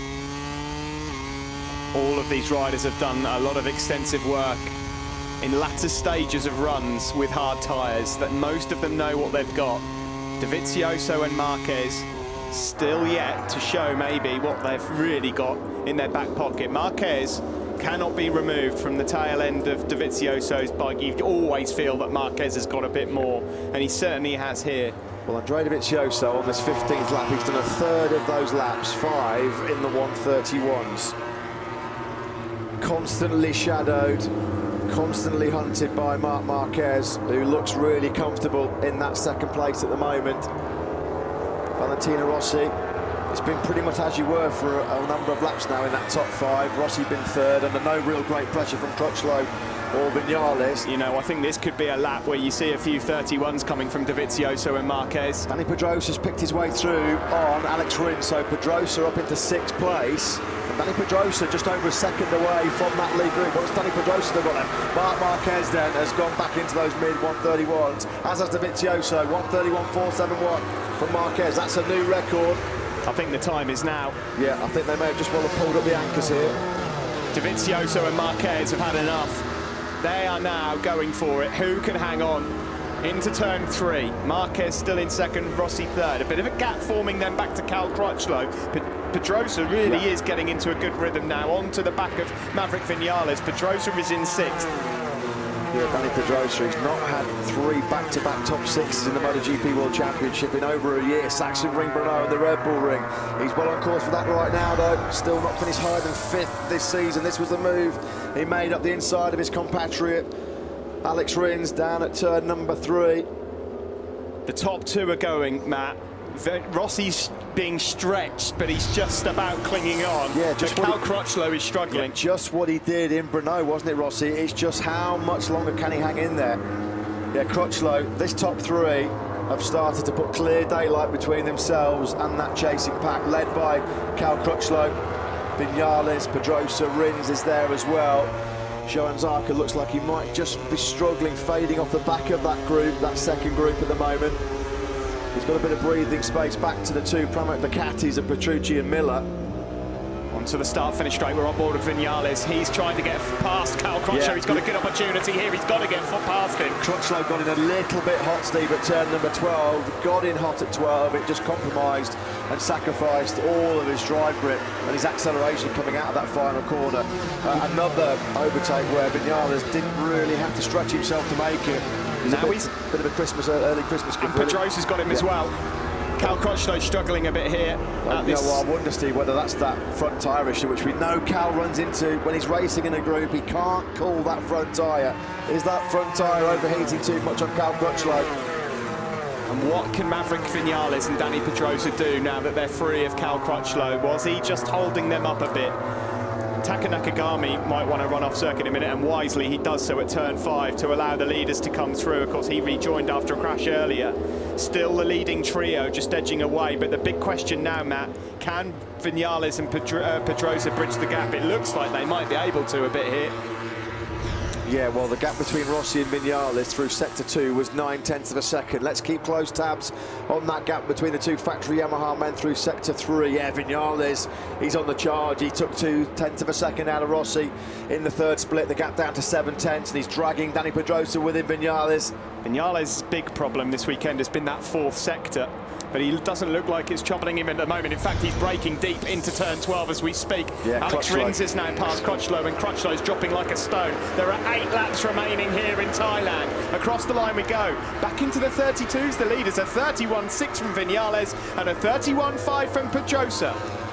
All of these riders have done a lot of extensive work in latter stages of runs with hard tyres, that most of them know what they've got. Dovizioso and Marquez still yet to show maybe what they've really got in their back pocket. Marquez cannot be removed from the tail end of Dovizioso's bike. You always feel that Marquez has got a bit more, and he certainly has here. Well, Andrea Dovizioso on this fifteenth lap, he's done a third of those laps, five in the one thirty-ones. Constantly shadowed, constantly hunted by Marc Marquez, who looks really comfortable in that second place at the moment. Valentino Rossi, it's been pretty much as you were for a, a number of laps now in that top five. Rossi been third, under no real great pressure from Crutchlow or Vinales. You know, I think this could be a lap where you see a few thirty-ones coming from Dovizioso and Marquez. Dani Pedrosa's picked his way through on Alex Rins, so Pedrosa up into sixth place. And Dani Pedrosa just over a second away from that lead group. What's Dani Pedrosa still got left? Marc Marquez then has gone back into those mid one thirty-ones, as has Dovizioso, one thirty-one point four seven one from Marquez. That's a new record. I think the time is now. Yeah, I think they may have just well have pulled up the anchors here. Dovizioso and Marquez have had enough. They are now going for it. Who can hang on into turn three? Marquez still in second, Rossi third. A bit of a gap forming then back to Cal Crutchlow. Pe Pedrosa really yeah. is getting into a good rhythm now. Onto the back of Maverick Vinales. Pedrosa is in sixth. Yeah, Dani Pedrosa, he's not had three back-to-back top sixes in the MotoGP World Championship in over a year. Sachsenring, Brno and the Red Bull Ring. He's well on course for that right now, though. Still not finished higher than fifth this season. This was the move he made up the inside of his compatriot, Alex Rins, down at turn number three. The top two are going, Matt. Rossi's being stretched, but he's just about clinging on. Yeah, just Cal Crutchlow is struggling. Yeah, just what he did in Brno, wasn't it, Rossi? It's just how much longer can he hang in there? Yeah, Crutchlow, this top three have started to put clear daylight between themselves and that chasing pack, led by Cal Crutchlow. Vinales, Pedrosa, Rins is there as well. Johann Zarco looks like he might just be struggling, fading off the back of that group, that second group at the moment. He's got a bit of breathing space back to the two Pramac Ducatis of Petrucci and Miller. Onto the start-finish straight, we're on board with Vinales. He's trying to get past Cal Crutchlow. Yeah. He's got a good opportunity here. He's got to get past him. Crutchlow got in a little bit hot, Steve, at turn number twelve. Got in hot at twelve. It just compromised and sacrificed all of his drive grip and his acceleration coming out of that final corner. Uh, another overtake where Vinales didn't really have to stretch himself to make it. He's now a bit, he's a bit of a Christmas, early Christmas gift. And Pedrosa's got him yeah. as well. Cal Crutchlow struggling a bit here. Well, you know, well, I wonder, Steve, whether that's that front tyre issue, which we know Cal runs into when he's racing in a group. He can't call that front tyre. Is that front tyre overheating too much on Cal Crutchlow? And what can Maverick Vinales and Dani Pedrosa do now that they're free of Cal Crutchlow? Was he just holding them up a bit? Taka Nakagami might want to run off circuit in a minute, and wisely he does so at turn five to allow the leaders to come through. Of course, he rejoined after a crash earlier. Still the leading trio, just edging away. But the big question now, Matt, can Vinales and Pedro uh, Pedrosa bridge the gap? It looks like they might be able to a bit here. Yeah, well, the gap between Rossi and Vinales through sector two was nine tenths of a second. Let's keep close tabs on that gap between the two factory Yamaha men through sector three. Yeah, Vinales, he's on the charge. He took two tenths of a second out of Rossi in the third split. The gap down to seven tenths, and he's dragging Dani Pedrosa with him, Vinales. Vinales' big problem this weekend has been that fourth sector, but he doesn't look like it's troubling him at the moment. In fact, he's breaking deep into turn twelve as we speak. Yeah, Alex Rins is now past Crutchlow, and Crutchlow's dropping like a stone. There are eight laps remaining here in Thailand. Across the line we go. Back into the thirty-twos. The leaders are thirty-one six from Vinales and a thirty-one five from Pedrosa.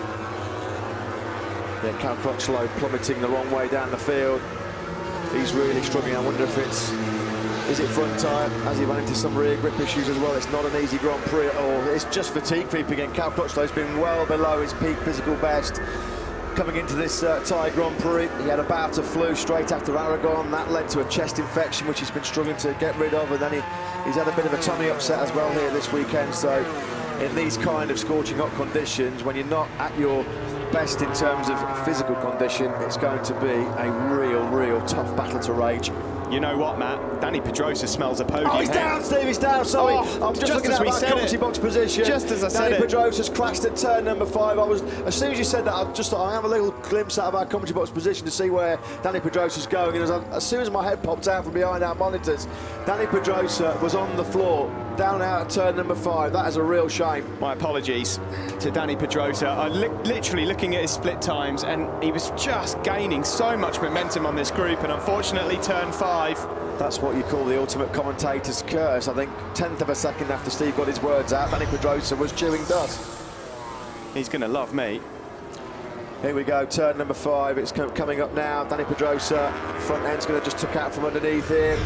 Yeah, Cal Crutchlow plummeting the wrong way down the field. He's really struggling. I wonder if it's... Is it front tyre? Has he run into some rear grip issues as well? It's not an easy Grand Prix at all. It's just fatigue creep again. Cal Crutchlow's been well below his peak physical best. Coming into this uh, Thai Grand Prix, he had a bout of flu straight after Aragon. That led to a chest infection, which he's been struggling to get rid of. And then he, he's had a bit of a tummy upset as well here this weekend. So in these kind of scorching hot conditions, when you're not at your best in terms of physical condition, it's going to be a real, real tough battle to rage. You know what, Matt? Dani Pedrosa smells a podium. Oh, he's here. down, Steve, he's down, sorry. Oh, I'm just, just looking as at we that said commentary it. box position. Just as I said Dani it. Pedrosa's crashed at turn number five. I was, as soon as you said that, I just thought I have a little glimpse out of our commentary box position to see where Dani Pedrosa's going. And as, I, as soon as my head popped out from behind our monitors, Dani Pedrosa was on the floor, down out at turn number five. That is a real shame. My apologies to Dani Pedrosa. I li literally looking at his split times, and he was just gaining so much momentum on this group, and unfortunately turn five. That's what you call the ultimate commentator's curse. I think tenth of a second after Steve got his words out, Dani Pedrosa was chewing dust. He's going to love me. Here we go, turn number five. It's com coming up now. Dani Pedrosa, front end's going to just took out from underneath him.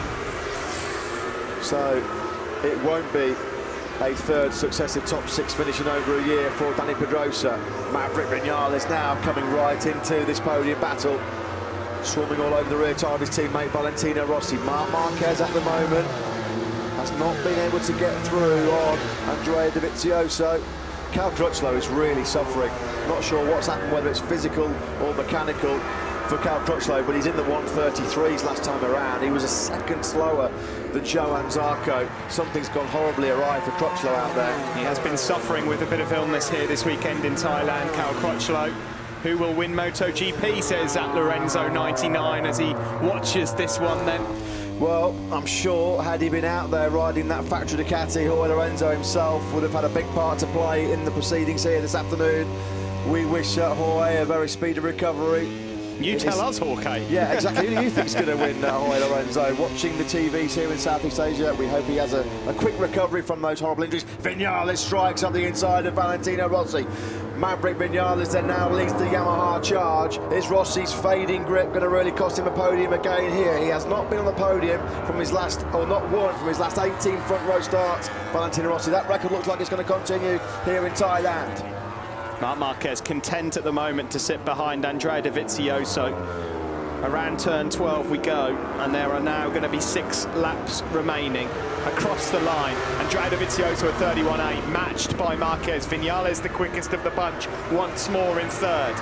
So it won't be a third successive top six finish in over a year for Dani Pedrosa. Maverick Vinales now coming right into this podium battle. Swarming all over the rear tire of his teammate Valentino Rossi. Marc Marquez at the moment has not been able to get through on Andrea Dovizioso. Cal Crutchlow is really suffering. Not sure what's happened, whether it's physical or mechanical for Cal Crutchlow, but he's in the one thirty-threes last time around. He was a second slower than Johann Zarco. Something's gone horribly awry for Crutchlow out there. He has been suffering with a bit of illness here this weekend in Thailand, Cal Crutchlow. Who will win MotoGP, says at Lorenzo ninety-nine as he watches this one then. Well, I'm sure had he been out there riding that factory Ducati, Jorge Lorenzo himself would have had a big part to play in the proceedings here this afternoon. We wish uh, Jorge a very speedy recovery. You tell us, Jorge. Yeah, exactly. Who do you think's going to win, uh, Jorge Lorenzo? Watching the T Vs here in Southeast Asia, we hope he has a, a quick recovery from those horrible injuries. Vinales strikes up the inside of Valentino Rossi. Maverick Vinales then now leads the Yamaha charge. Is Rossi's fading grip going to really cost him a podium again here? He has not been on the podium from his last, or not won from his last eighteen front row starts. Valentino Rossi, that record looks like it's going to continue here in Thailand. Marc Marquez content at the moment to sit behind Andrea Dovizioso. Around turn twelve we go, and there are now going to be six laps remaining across the line. Andrea Dovizioso at thirty-one point eight, matched by Marquez. Vinales the quickest of the bunch, once more in third.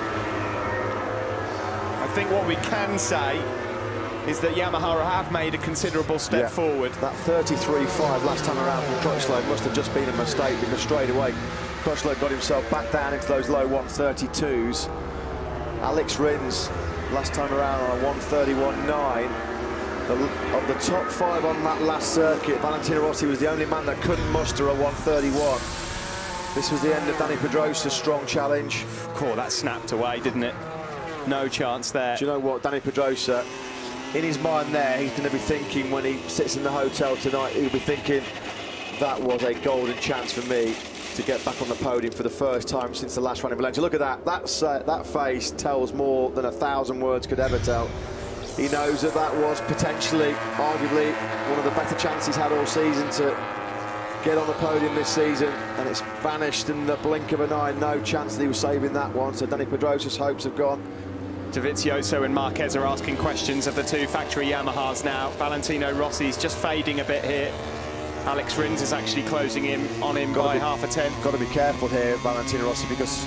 I think what we can say is that Yamaha have made a considerable step yeah. forward. That thirty-three point five last time around from Crutchlow must have just been a mistake, because straight away Crutchlow got himself back down into those low one thirty-twos. Alex Rins last time around on a one thirty-one point nine. The, of the top five on that last circuit, Valentino Rossi was the only man that couldn't muster a one thirty-one. This was the end of Dani Pedrosa's strong challenge. Cool, that snapped away, didn't it? No chance there. Do you know what, Dani Pedrosa, in his mind there, he's going to be thinking when he sits in the hotel tonight, he'll be thinking, that was a golden chance for me to get back on the podium for the first time since the last run in Valencia. Look at that. That's, uh, that face tells more than a thousand words could ever tell. He knows that that was potentially, arguably, one of the better chances he's had all season to get on the podium this season, and it's vanished in the blink of an eye. No chance that he was saving that one, so Dani Pedrosa's hopes have gone. Dovizioso and Marquez are asking questions of the two factory Yamahas now. Valentino Rossi's just fading a bit here. Alex Rins is actually closing in on him by half a tenth. Got to be careful here, Valentino Rossi, because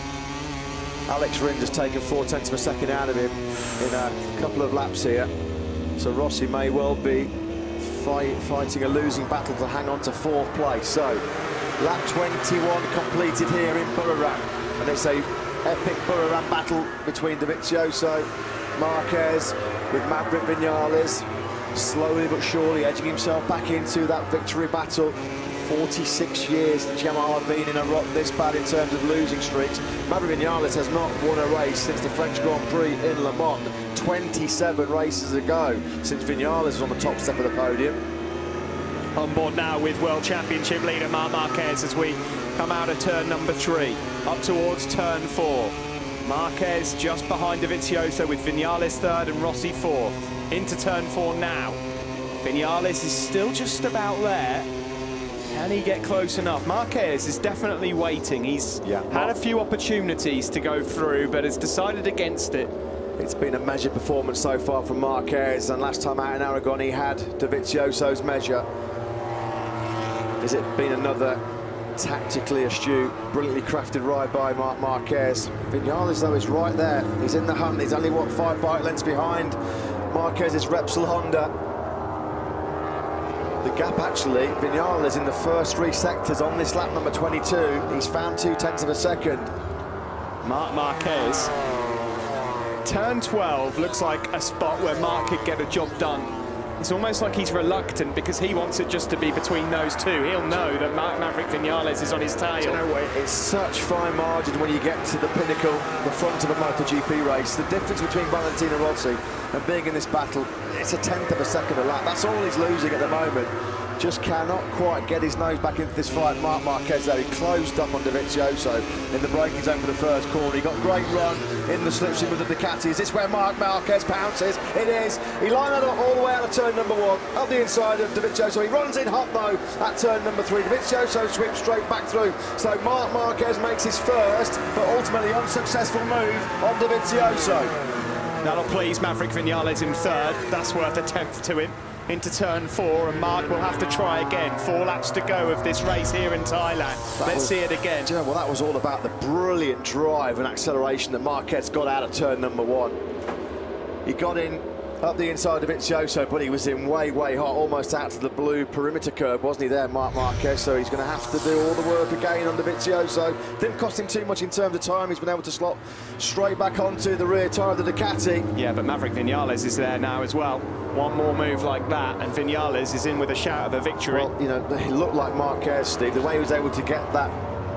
Alex Rins has taken four tenths of a second out of him in a couple of laps here. So Rossi may well be fight, fighting a losing battle to hang on to fourth place. So lap twenty-one completed here in Buriram, and it's a epic Buriram battle between Dovizioso, Marquez, with Maverick Vinales slowly but surely edging himself back into that victory battle. forty-six years since Yamaha have been in a rut this bad in terms of losing streaks. Maverick Vinales has not won a race since the French Grand Prix in Le Mans, twenty-seven races ago since Vinales was on the top step of the podium. On board now with World Championship leader Marc Marquez as we come out of turn number three, up towards turn four. Marquez just behind Dovizioso with Vinales third and Rossi fourth. Into turn four now. Vinales is still just about there. Can he get close enough? Marquez is definitely waiting. He's yeah, had a few opportunities to go through, but has decided against it. It's been a measured performance so far from Marquez, and last time out in Aragon he had Dovizioso's measure. Has it been another tactically astute, brilliantly crafted ride by Marc Marquez? Vinales, though, is right there. He's in the hunt. He's only, what, five bike lengths behind Marquez's Repsol Honda. The gap, actually, Vinales in the first three sectors on this lap number twenty-two. He's found two tenths of a second. Marc Marquez. Turn twelve looks like a spot where Marc could get a job done. It's almost like he's reluctant because he wants it just to be between those two. He'll know that Marc Maverick Vinales is on his tail. You know, it's such fine margin when you get to the pinnacle, the front of a MotoGP race. The difference between Valentino Rossi and being in this battle, it's a tenth of a second a lap. That's all he's losing at the moment. Just cannot quite get his nose back into this fight. Marc Marquez there, he closed up on Dovizioso in the braking zone for the first corner. He got great run in the slipstream with the Ducati. Is this where Marc Marquez pounces? It is. He lined that up all the way out of turn number one, up the inside of Dovizioso. He runs in hot though at turn number three. Dovizioso sweeps straight back through. So Marc Marquez makes his first, but ultimately unsuccessful move on Dovizioso. That'll please Maverick Vinales in third. That's worth a tenth to him. Into turn four, and Marc will have to try again. Four laps to go of this race here in Thailand. That Let's was, see it again. Do you know what, that was all about the brilliant drive and acceleration that Marquez got out of turn number one. He got in up the inside of Dovizioso, but he was in way, way hot, almost out to the blue perimeter curve, wasn't he there, Marc Marquez? So he's going to have to do all the work again on Dovizioso. Didn't cost him too much in terms of time. He's been able to slot straight back onto the rear tyre of the Ducati. Yeah, but Maverick Vinales is there now as well. One more move like that, and Vinales is in with a shout of a victory. Well, you know, he looked like Marquez, Steve. The way he was able to get that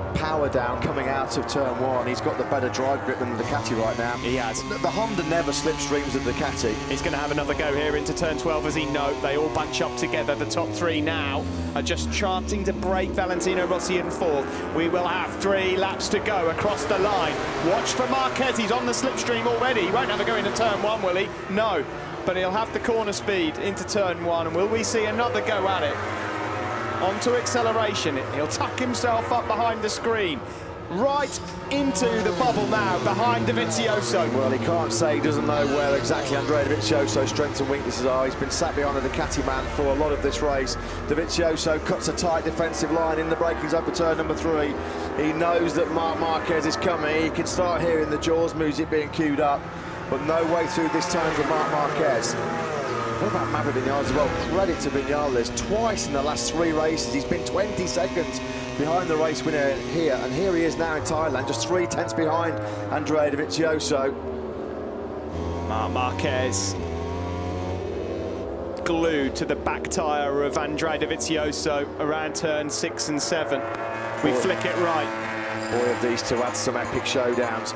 power down coming out of turn one. He's got the better drive grip than the Ducati right now. He has. The, the Honda never slipstreams the Ducati. He's going to have another go here into turn twelve, as he knows. They all bunch up together. The top three now are just chanting to break Valentino Rossi in fourth. We will have three laps to go across the line. Watch for Marquez. He's on the slipstream already. He won't have a go into turn one, will he? No. But he'll have the corner speed into turn one. And will we see another go at it? Onto acceleration. He'll tuck himself up behind the screen. Right into the bubble now, behind Dovizioso. Well, he can't say he doesn't know where exactly Andrea Dovizioso's strengths and weaknesses are. He's been sat behind the Ducati man for a lot of this race. Dovizioso cuts a tight defensive line in the braking zone for turn number three. He knows that Marc Marquez is coming. He can start hearing the Jaws music being queued up, but no way through this time for Marc Marquez. What about Maverick Vinales as well? Credit to Vinales. Twice in the last three races, he's been twenty seconds behind the race winner here, and here he is now in Thailand, just three tenths behind Andrea Dovizioso. Marc Marquez glued to the back tyre of Andrea Dovizioso around turn six and seven. We boy, flick it right. Boy, of these two had some epic showdowns.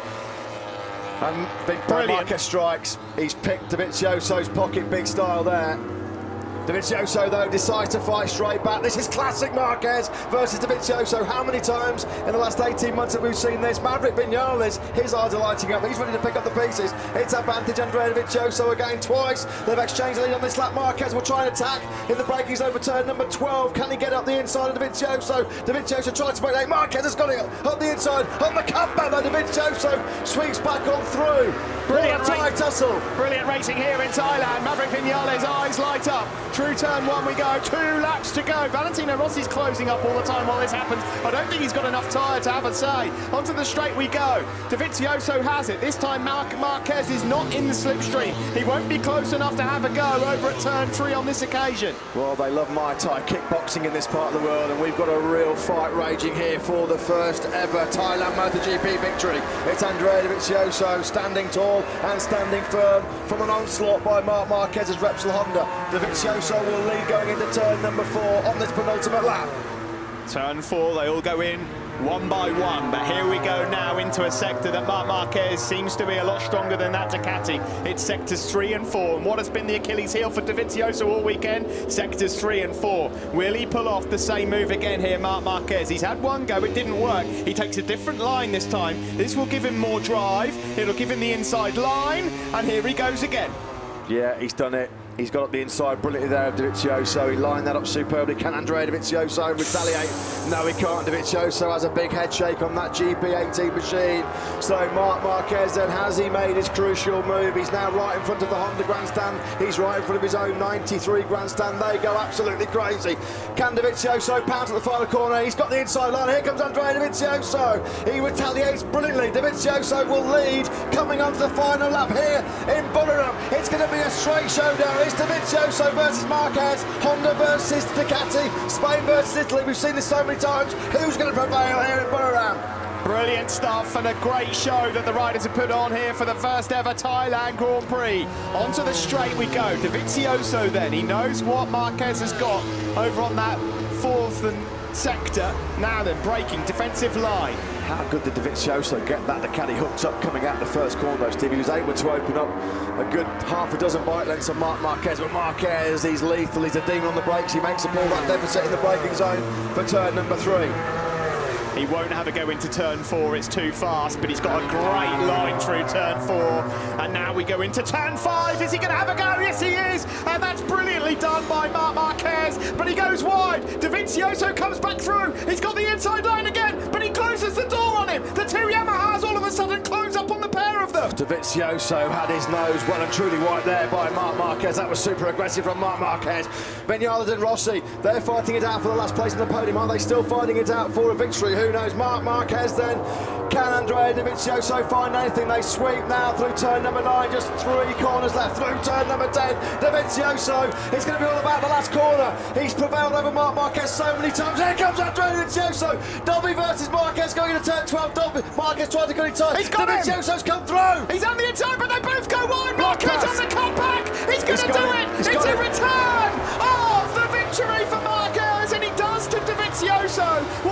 And big Marquez strikes. He's picked Dovizioso's pocket big style there. Dovizioso, though, decides to fight straight back. This is classic Marquez versus Dovizioso. How many times in the last eighteen months have we seen this? Maverick Vinales, his eyes are lighting up. He's ready to pick up the pieces. It's advantage Andrea Dovizioso again twice. They've exchanged the lead on this lap. Marquez will try and attack in the braking zone for turn number twelve. Can he get up the inside of Dovizioso? Dovizioso tries to break late. Marquez has got it up the inside. On the comeback, though, Dovizioso sweeps back on through. Brilliant tight tussle. Brilliant racing here in Thailand. Maverick Vinales' eyes light up. Through turn one we go, two laps to go. Valentino Rossi's closing up all the time while this happens. I don't think he's got enough tyre to have a say. Onto the straight we go. Dovizioso has it. This time Marc Marquez is not in the slipstream. He won't be close enough to have a go over at turn three on this occasion. Well, they love Muay Thai kickboxing in this part of the world, and we've got a real fight raging here for the first ever Thailand MotoGP victory. It's Andrea Dovizioso standing tall and standing firm from an onslaught by Marc Marquez's Repsol Honda. Dovizioso will lead going into turn number four on this penultimate lap. Turn four, they all go in one by one, but here we go now into a sector that Marc Marquez seems to be a lot stronger than that Ducati. It's sectors three and four, and what has been the Achilles heel for Dovizioso all weekend? Sectors three and four. Will he pull off the same move again here, Marc Marquez? He's had one go, it didn't work. He takes a different line this time. This will give him more drive, it'll give him the inside line, and here he goes again. Yeah, he's done it. He's got up the inside brilliantly there of Dovizioso. He lined that up superbly. Can Andrea Dovizioso retaliate? No, he can't. Dovizioso has a big head shake on that G P eighteen machine. So Marc Marquez then, has he made his crucial move? He's now right in front of the Honda grandstand. He's right in front of his own ninety-three grandstand. They go absolutely crazy. Can Dovizioso pounce at the final corner? He's got the inside line. Here comes Andrea Dovizioso. He retaliates brilliantly. Dovizioso will lead coming onto the final lap here in Buriram. It's going to be a straight showdown. It's Dovizioso versus Marquez, Honda versus Ducati, Spain versus Italy. We've seen this so many times. Who's going to prevail here in Buriram? Brilliant stuff and a great show that the riders have put on here for the first ever Thailand Grand Prix. Onto the straight we go. Dovizioso then, he knows what Marquez has got over on that fourth and sector. Now then, braking, defensive line. How good did Dovizioso get that Ducati hooked up coming out the first corner though, Steve? He was able to open up a good half a dozen bike lengths on Marc Marquez, but Marquez, he's lethal, he's a demon on the brakes. He makes up all that deficit in the braking zone for turn number three. He won't have a go into turn four, it's too fast, but he's got a great line through turn four. And now we go into turn five. Is he going to have a go? Yes, he is. And that's brilliantly done by Marc Marquez, but he goes wide. Dovizioso comes back through. He's got the inside line again, but he closes the door on him. The two Yamahas all of a sudden close up on the pair of them. Dovizioso had his nose well and truly wiped there by Marc Marquez. That was super aggressive from Marc Marquez. Vinales and Rossi, they're fighting it out for the last place on the podium. Are they still fighting it out for a victory? Who knows? Marc Marquez then. Can Andrea Dovizioso find anything? They sweep now through turn number nine, just three corners left through turn number ten. Dovizioso, it's going to be all about the last corner. He's prevailed over Marc Marquez so many times. Here comes Andrea Dovizioso. Dolby versus Marquez going into turn twelve. Dolby, Marquez trying to get it tight. He's got Dovizioso's come through. He's on the inside, but they both go wide. Marquez on the comeback. He's going to do it. it. It's a return of the victory for Marquez, and he does to Dovizioso what Dovizioso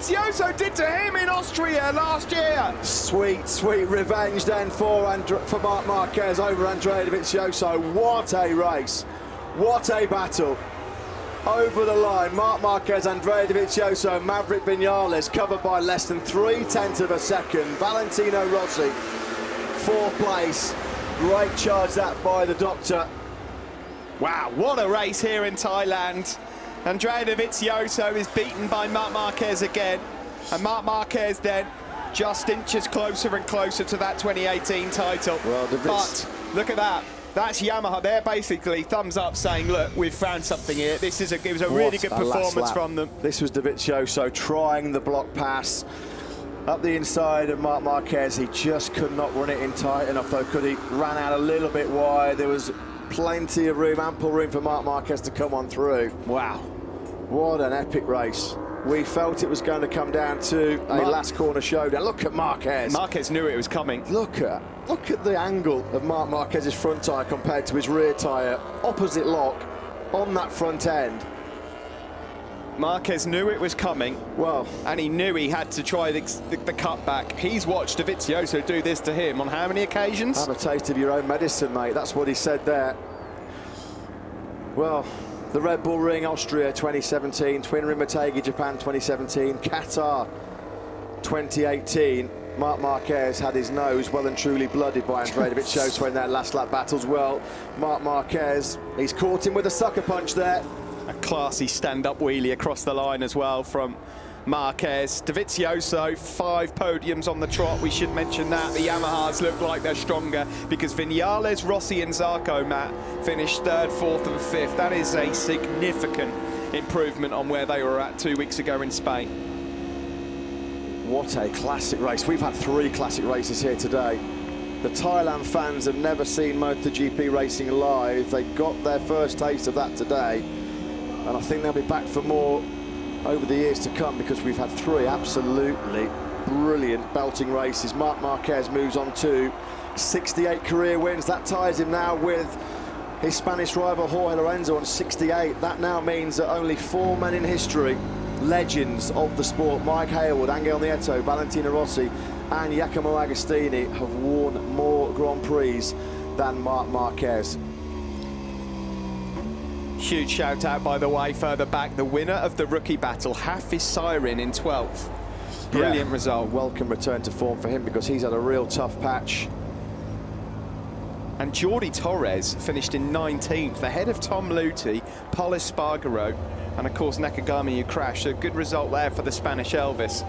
Dovizioso did to him in Austria last year. Sweet, sweet revenge then for, Andre for Marc Marquez over Andrea Dovizioso. What a race. What a battle. Over the line, Marc Marquez, Andrea Dovizioso, Maverick Vinales covered by less than three tenths of a second. Valentino Rossi, fourth place. Great charge that by the doctor. Wow, what a race here in Thailand. Andrea Dovizioso is beaten by Marc Marquez again. And Marc Marquez then just inches closer and closer to that twenty eighteen title. Well, but look at that. That's Yamaha. They're basically thumbs up saying, look, we've found something here. This is a, it was a really good performance from them. This was Dovizioso trying the block pass up the inside of Marc Marquez. He just could not run it in tight enough, though, could he? Ran out a little bit wide. There was plenty of room, ample room for Marc Marquez to come on through. Wow. What an epic race. We felt it was going to come down to a Mar last corner showdown. Look at Marquez. Marquez knew it was coming. Look at, look at the angle of Marc Marquez's front tyre compared to his rear tyre. Opposite lock on that front end. Marquez knew it was coming. Well, and he knew he had to try the, the, the cutback. He's watched Dovizioso do this to him on how many occasions? Have a taste of your own medicine, mate. That's what he said there. Well, the Red Bull Ring Austria twenty seventeen, Twin Ring Motegi Japan twenty seventeen, Qatar twenty eighteen. Marc Marquez had his nose well and truly blooded by Andrea Dovizioso in their last lap battles. Well, Marc Marquez, he's caught him with a sucker punch there. A classy stand-up wheelie across the line as well from Marquez. Dovizioso, five podiums on the trot. We should mention that. The Yamahas look like they're stronger because Vinales, Rossi and Zarco, Matt, finished third, fourth and fifth. That is a significant improvement on where they were at two weeks ago in Spain. What a classic race. We've had three classic races here today. The Thailand fans have never seen MotoGP racing live. They got their first taste of that today. And I think they'll be back for more over the years to come because we've had three absolutely brilliant belting races. Marc Marquez moves on to sixty-eight career wins. That ties him now with his Spanish rival Jorge Lorenzo on sixty-eight. That now means that only four men in history, legends of the sport, Mike Hayward, Angel Nieto, Valentino Rossi and Giacomo Agostini, have won more Grand Prix than Marc Marquez. Huge shout out, by the way, further back, the winner of the rookie battle, Hafiz Syrin in twelfth. Brilliant yeah, result. Welcome return to form for him because he's had a real tough patch. And Jordi Torres finished in nineteenth, ahead of Tom Luthi, Paul Espargaro, and of course Nakagami, who crashed. So good result there for the Spanish Elvis.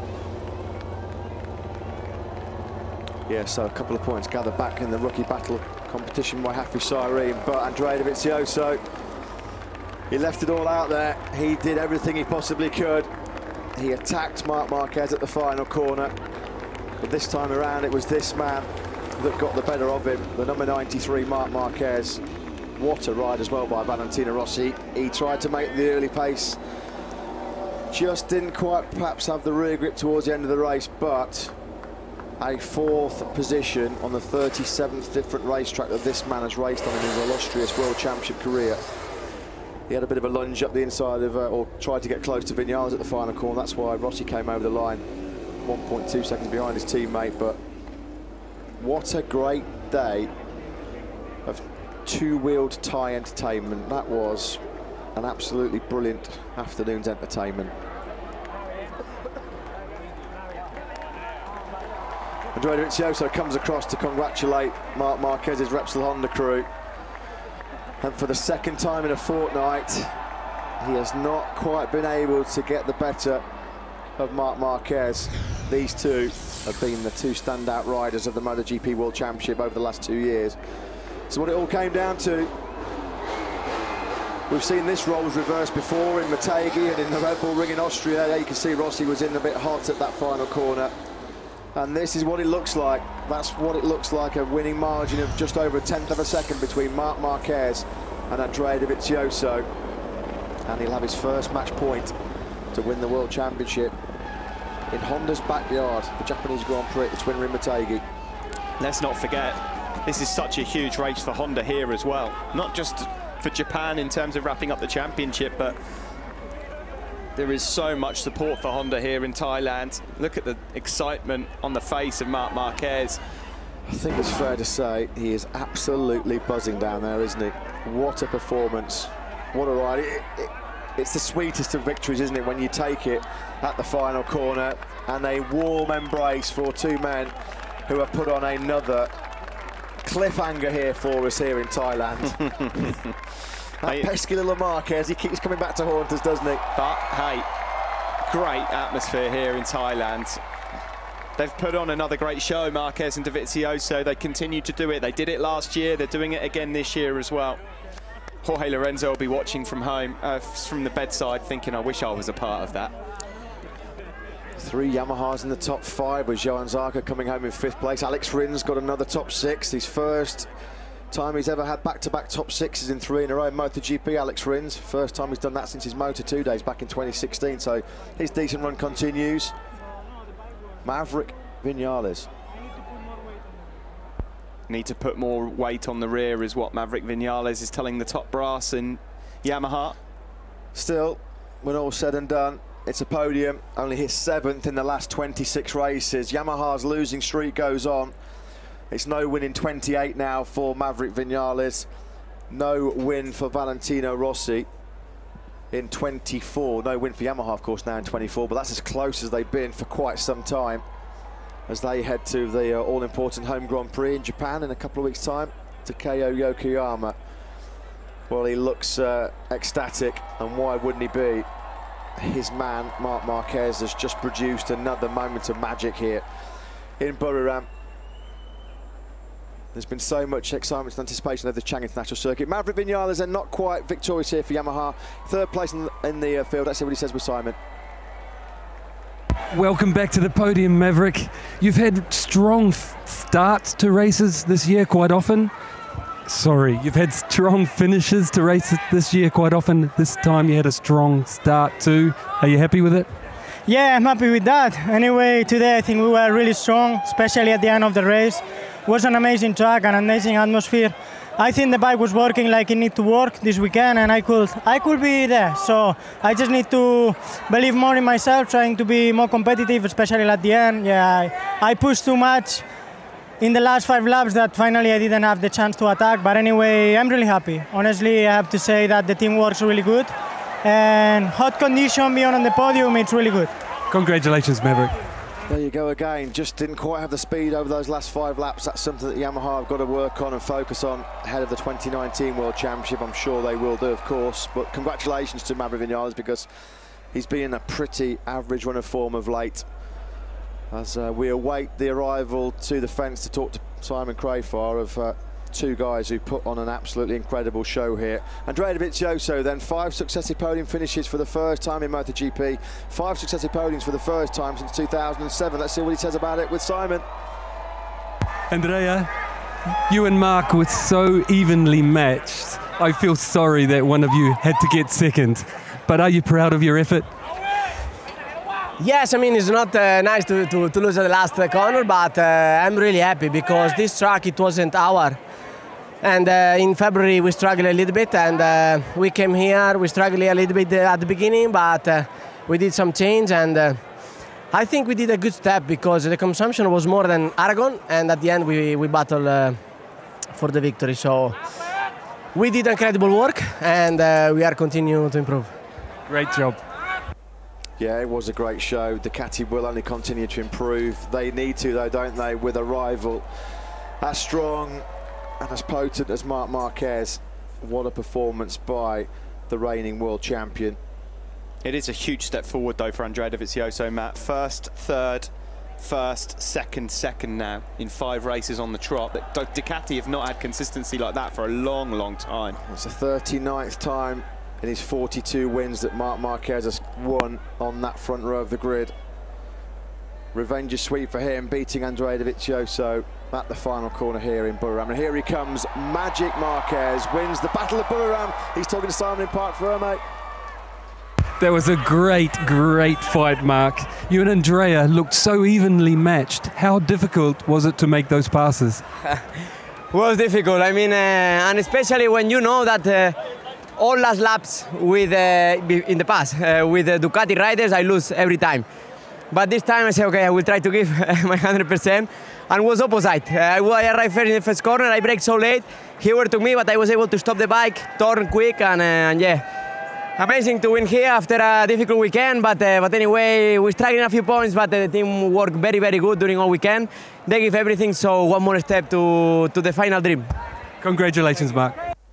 Yeah, so a couple of points gathered back in the rookie battle competition by Hafiz Syrin, but Andrea Dovizioso, he left it all out there. He did everything he possibly could. He attacked Marc Marquez at the final corner, but this time around it was this man that got the better of him, the number ninety-three Marc Marquez. What a ride as well by Valentino Rossi. He tried to make the early pace, just didn't quite perhaps have the rear grip towards the end of the race, but a fourth position on the thirty-seventh different racetrack that this man has raced on in his illustrious World Championship career. He had a bit of a lunge up the inside of, uh, or tried to get close to Vinales at the final corner. That's why Rossi came over the line, one point two seconds behind his teammate. But what a great day of two-wheeled Thai entertainment. That was an absolutely brilliant afternoon's entertainment. Andrea Dovizioso comes across to congratulate Marc Marquez's Repsol Honda crew. And for the second time in a fortnight, he has not quite been able to get the better of Marc Marquez. These two have been the two standout riders of the MotoGP World Championship over the last two years. So what it all came down to, we've seen this roles reversed before in Motegi and in the Red Bull Ring in Austria. There you can see Rossi was in a bit hot at that final corner. And this is what it looks like. That's what it looks like, a winning margin of just over a tenth of a second between Marc Marquez and Andrea Dovizioso. And he'll have his first match point to win the World Championship in Honda's backyard, the Japanese Grand Prix at the Twin Ring Motegi. Let's not forget, this is such a huge race for Honda here as well. Not just for Japan in terms of wrapping up the championship, but There is so much support for Honda here in Thailand. Look at the excitement on the face of Marc Marquez. I think it's fair to say he is absolutely buzzing down there, isn't he? What a performance. What a ride. It, it, it's the sweetest of victories, isn't it, when you take it at the final corner, and a warm embrace for two men who have put on another cliffhanger here for us here in Thailand. That pesky little Marquez, he keeps coming back to haunt us, doesn't he? But, hey, great atmosphere here in Thailand. They've put on another great show, Marquez and Dovizioso. They continue to do it. They did it last year. They're doing it again this year as well. Jorge Lorenzo will be watching from home, uh, from the bedside, thinking, I wish I was a part of that. Three Yamahas in the top five, with Johann Zarco coming home in fifth place. Alex Rins got another top six. His first time he's ever had back-to-back top sixes in three in a row in MotoGP, Alex Rins. First time he's done that since his Moto two days back in twenty sixteen, so his decent run continues. Maverick Vinales. Need to put more weight on the rear is what Maverick Vinales is telling the top brass in Yamaha. Still, when all said and done, it's a podium, only his seventh in the last twenty-six races. Yamaha's losing streak goes on. It's no win in twenty-eight now for Maverick Vinales. No win for Valentino Rossi in twenty-four. No win for Yamaha, of course, now in twenty-four, but that's as close as they've been for quite some time as they head to the uh, all-important home Grand Prix in Japan in a couple of weeks' time. Takeo Yokoyama. Well, he looks uh, ecstatic, and why wouldn't he be? His man, Marc Marquez, has just produced another moment of magic here in Buriram. There's been so much excitement and anticipation of the Chang International Circuit. Maverick Vinales are not quite victorious here for Yamaha. Third place in the, in the uh, field. Let's see what he says with Simon. Welcome back to the podium, Maverick. You've had strong starts to races this year quite often. Sorry, you've had strong finishes to races this year quite often. This time you had a strong start too. Are you happy with it? Yeah, I'm happy with that. Anyway, today I think we were really strong, especially at the end of the race. It was an amazing track, an amazing atmosphere. I think the bike was working like it needed to work this weekend, and I could I could be there. So I just need to believe more in myself, trying to be more competitive, especially at the end. Yeah, I, I pushed too much in the last five laps that finally I didn't have the chance to attack. But anyway, I'm really happy. Honestly, I have to say that the team works really good, and hot condition beyond on the podium, it's really good. Congratulations, Maverick. There you go again. Just didn't quite have the speed over those last five laps. That's something that Yamaha have got to work on and focus on ahead of the twenty nineteen World Championship. I'm sure they will do, of course. But congratulations to Maverick Vinales, because he's been in a pretty average run of form of late. As uh, we await the arrival to the fence to talk to Simon Crafar of uh, two guys who put on an absolutely incredible show here. Andrea Dovizioso then, five successive podium finishes for the first time in MotoGP, five successive podiums for the first time since two thousand seven. Let's see what he says about it with Simon. Andrea, you and Marc were so evenly matched. I feel sorry that one of you had to get second, but are you proud of your effort? Yes, I mean, it's not uh, nice to, to, to lose at the last uh, corner, but uh, I'm really happy because this track, it wasn't our. And uh, in February we struggled a little bit, and uh, we came here, we struggled a little bit at the beginning, but uh, we did some change, and uh, I think we did a good step because the consumption was more than Aragon, and at the end we, we battled uh, for the victory. So we did incredible work, and uh, we are continuing to improve. Great job. Yeah, it was a great show. Ducati will only continue to improve. They need to, though, don't they, with a rival as strong and as potent as Marc Marquez. What a performance by the reigning world champion. It is a huge step forward, though, for Andrea Dovizioso, Matt. First, third, first, second, second now in five races on the trot. Ducati have not had consistency like that for a long, long time. It's the thirty-ninth time in his forty-two wins that Marc Marquez has won on that front row of the grid. Revenge is sweet for him, beating Andrea Dovizioso at the final corner here in Buriram. And here he comes, Magic Marquez wins the Battle of Buriram. He's talking to Simon in Parc Ferme. That was a great, great fight, Marc. You and Andrea looked so evenly matched. How difficult was it to make those passes? It was difficult, I mean, uh, and especially when you know that uh, all last laps with uh, in the past uh, with the Ducati riders, I lose every time. But this time I say, okay, I will try to give my one hundred percent, and was opposite. Uh, I arrived first in the first corner, I braked so late, he overtook me, but I was able to stop the bike, turn quick, and, uh, and yeah, amazing to win here after a difficult weekend. But uh, but anyway, we struggling a few points, but the team worked very very good during all weekend. They give everything, so one more step to to the final dream. Congratulations, Marc.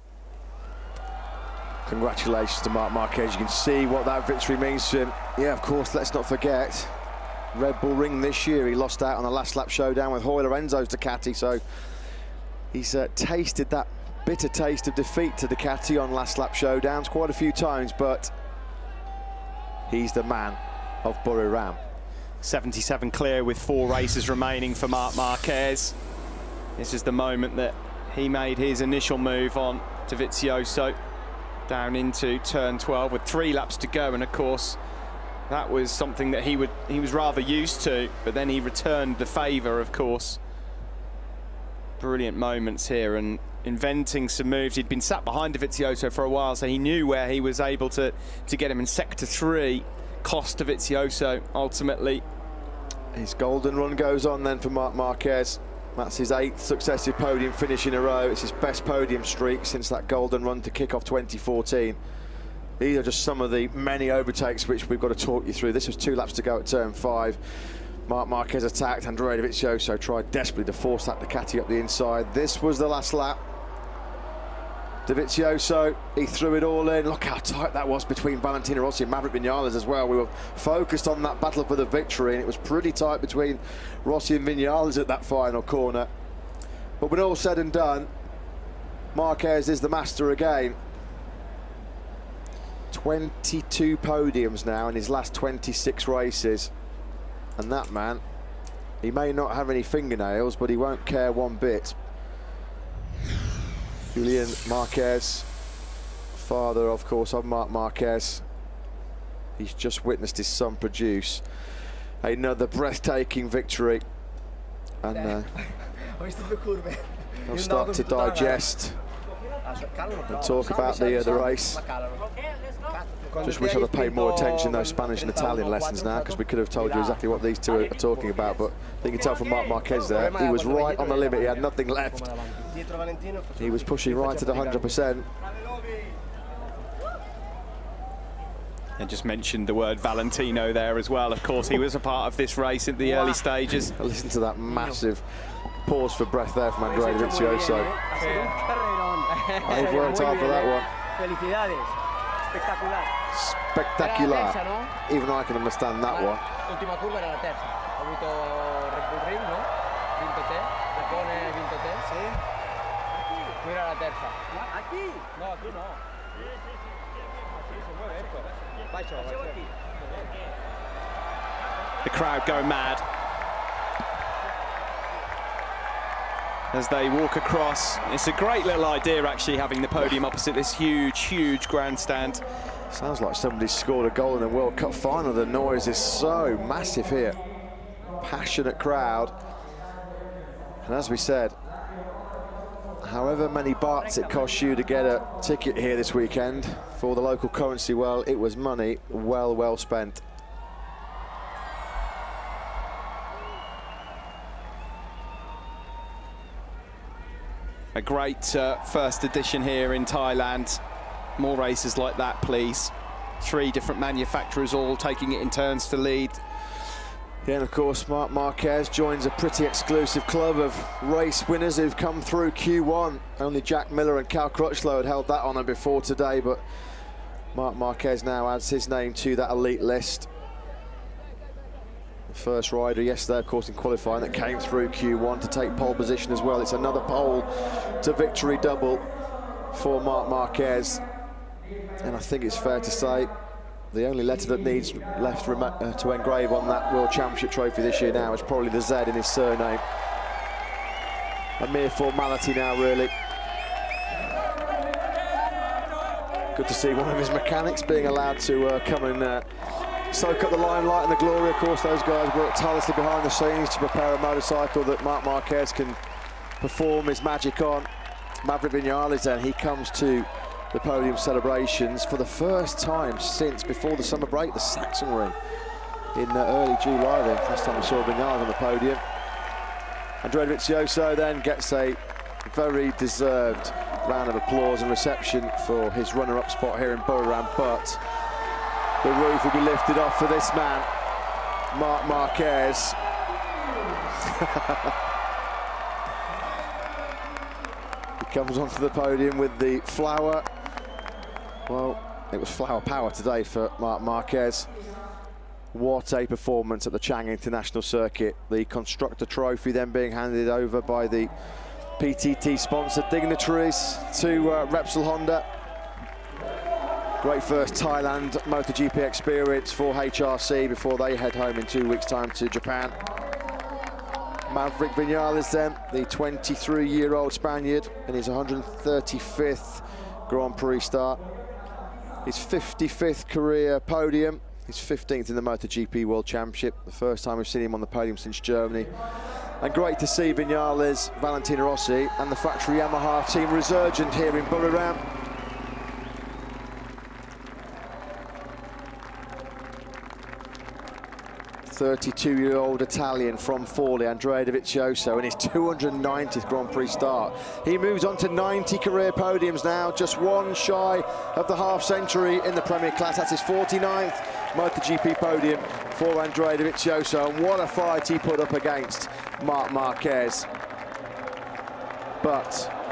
Congratulations to Marc Marquez. You can see what that victory means to him. Yeah, of course, let's not forget, Red Bull Ring this year, he lost out on the last lap showdown with Hoyle Lorenzo's Ducati, so he's uh, tasted that bitter taste of defeat to Ducati on last lap showdowns quite a few times, but he's the man of Buriram. seventy-seven clear with four races remaining for Marc Marquez. This is the moment that he made his initial move on Dovizioso down into turn twelve with three laps to go, and of course that was something that he would he was rather used to, but then he returned the favour, of course. Brilliant moments here, and inventing some moves. He'd been sat behind Dovizioso for a while, so he knew where he was able to to get him in sector three. Cost Dovizioso ultimately. His golden run goes on then for Marc Marquez. That's his eighth successive podium finish in a row. It's his best podium streak since that golden run to kick off twenty fourteen. These are just some of the many overtakes which we've got to talk you through. This was two laps to go at turn five. Marc Marquez attacked, Andrea Dovizioso tried desperately to force that Ducati up the inside. This was the last lap. Dovizioso, he threw it all in. Look how tight that was between Valentino Rossi and Maverick Vinales as well. We were focused on that battle for the victory, and it was pretty tight between Rossi and Vinales at that final corner. But when all said and done, Marquez is the master again. twenty-two podiums now in his last twenty-six races. And that man, he may not have any fingernails, but he won't care one bit. Julian Marquez, father, of course, of Marc Marquez. He's just witnessed his son produce another breathtaking victory. And uh, he'll start to digest and talk about the, uh, the race. Just wish I'd have paid more attention to those Spanish and Italian lessons now, because we could have told you exactly what these two are talking about. But you can tell from Marc Marquez there, he was right on the limit, he had nothing left. He was pushing right to the one hundred percent. And just mentioned the word Valentino there as well. Of course, he was a part of this race at the early stages. Listen to that massive pause for breath there from Andrea Dovizioso. I've worked hard for that one. Spectacular. Even I can understand that one. Ultima curva era la terza. Ha avuto Red Bull Ring, no? Vinto te, Giappone vinto te. Sì. Qui era la terza. Aquí? No, aquí no. The crowd go mad as they walk across. It's a great little idea, actually, having the podium opposite this huge, huge grandstand. Sounds like somebody scored a goal in a World Cup final. The noise is so massive here. Passionate crowd. And as we said, however many bahts it costs you to get a ticket here this weekend for the local currency, well, it was money well, well spent. A great uh, first edition here in Thailand. More races like that, please. Three different manufacturers all taking it in turns to lead. Yeah, and of course, Marc Marquez joins a pretty exclusive club of race winners who've come through Q one. Only Jack Miller and Cal Crutchlow had held that honour before today, but Marc Marquez now adds his name to that elite list. The first rider yesterday, of course, in qualifying that came through Q one to take pole position as well. It's another pole to victory double for Marc Marquez. And I think it's fair to say the only letter that needs left uh, to engrave on that World Championship trophy this year now is probably the Z in his surname. A mere formality now, really. Good to see one of his mechanics being allowed to uh, come and uh, soak up the limelight and the glory. Of course, those guys work tirelessly behind the scenes to prepare a motorcycle that Marc Marquez can perform his magic on. Maverick Vinales then, he comes to the podium celebrations for the first time since before the summer break, the Sachsenring in uh, early July. The last time we saw Vinales on the podium. Andrea Dovizioso then gets a very deserved round of applause and reception for his runner-up spot here in Buriram, but the roof will be lifted off for this man, Marc Marquez. He comes onto the podium with the flower. Well, it was flower power today for Marc Marquez. What a performance at the Chang International Circuit. The Constructor Trophy then being handed over by the P T T-sponsored dignitaries to uh, Repsol Honda. Great first Thailand MotoGP experience for H R C before they head home in two weeks' time to Japan. Maverick Vinales then, the twenty-three-year-old Spaniard, in his one hundred thirty-fifth Grand Prix start. His fifty-fifth career podium, his fifteenth in the MotoGP World Championship, the first time we've seen him on the podium since Germany. And great to see Vinales, Valentino Rossi and the factory Yamaha team resurgent here in Buriram. thirty-two-year-old Italian from Forlì, Andrea Dovizioso, in his two hundred ninetieth Grand Prix start. He moves on to ninety career podiums now, just one shy of the half century in the Premier class. That's his forty-ninth MotoGP podium for Andrea Dovizioso, and what a fight he put up against Marc Marquez. But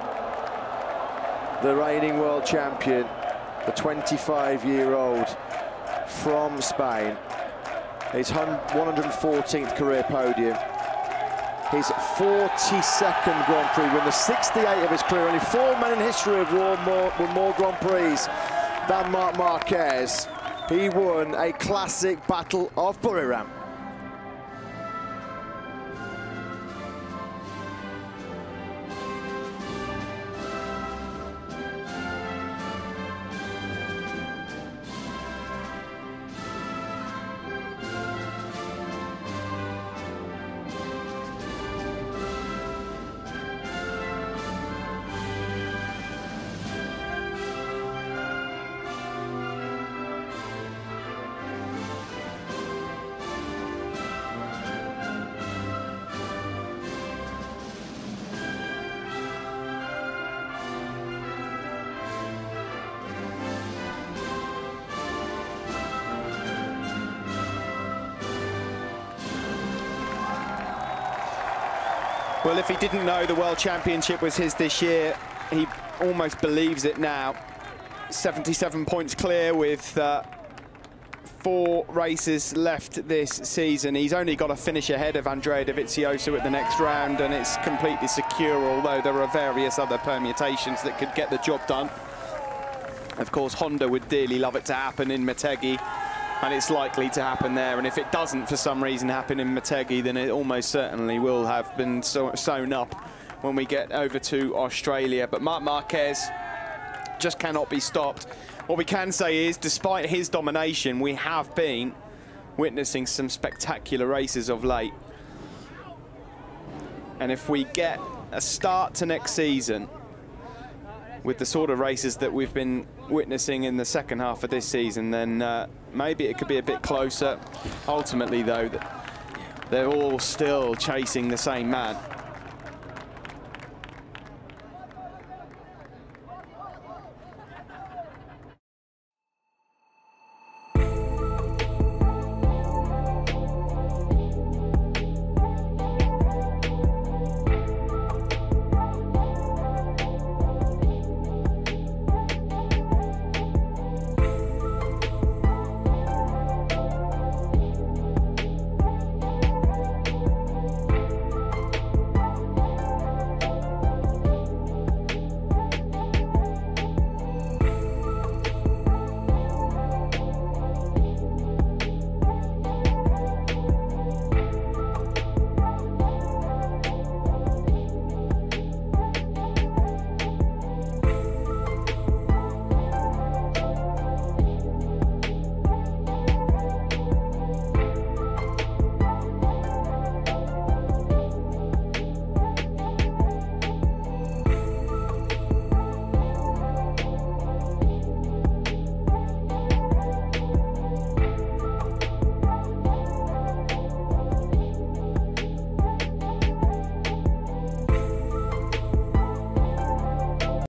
the reigning world champion, the twenty-five-year-old from Spain, his one hundred fourteenth career podium, his forty-second Grand Prix win, the sixty-eight of his career. Only four men in history have won more, won more Grand Prix than Marc Marquez. He won a classic Battle of Buriram. Well, if he didn't know the World Championship was his this year, he almost believes it now. seventy-seven points clear with uh, four races left this season. He's only got to finish ahead of Andrea Dovizioso at the next round, and it's completely secure, although there are various other permutations that could get the job done. Of course, Honda would dearly love it to happen in Motegi, and it's likely to happen there. And if it doesn't for some reason happen in Motegi, then it almost certainly will have been so sewn up when we get over to Australia. But Marc Marquez just cannot be stopped. What we can say is, despite his domination, we have been witnessing some spectacular races of late. And if we get a start to next season with the sort of races that we've been witnessing in the second half of this season, then uh, maybe it could be a bit closer. Ultimately, though, they're all still chasing the same man.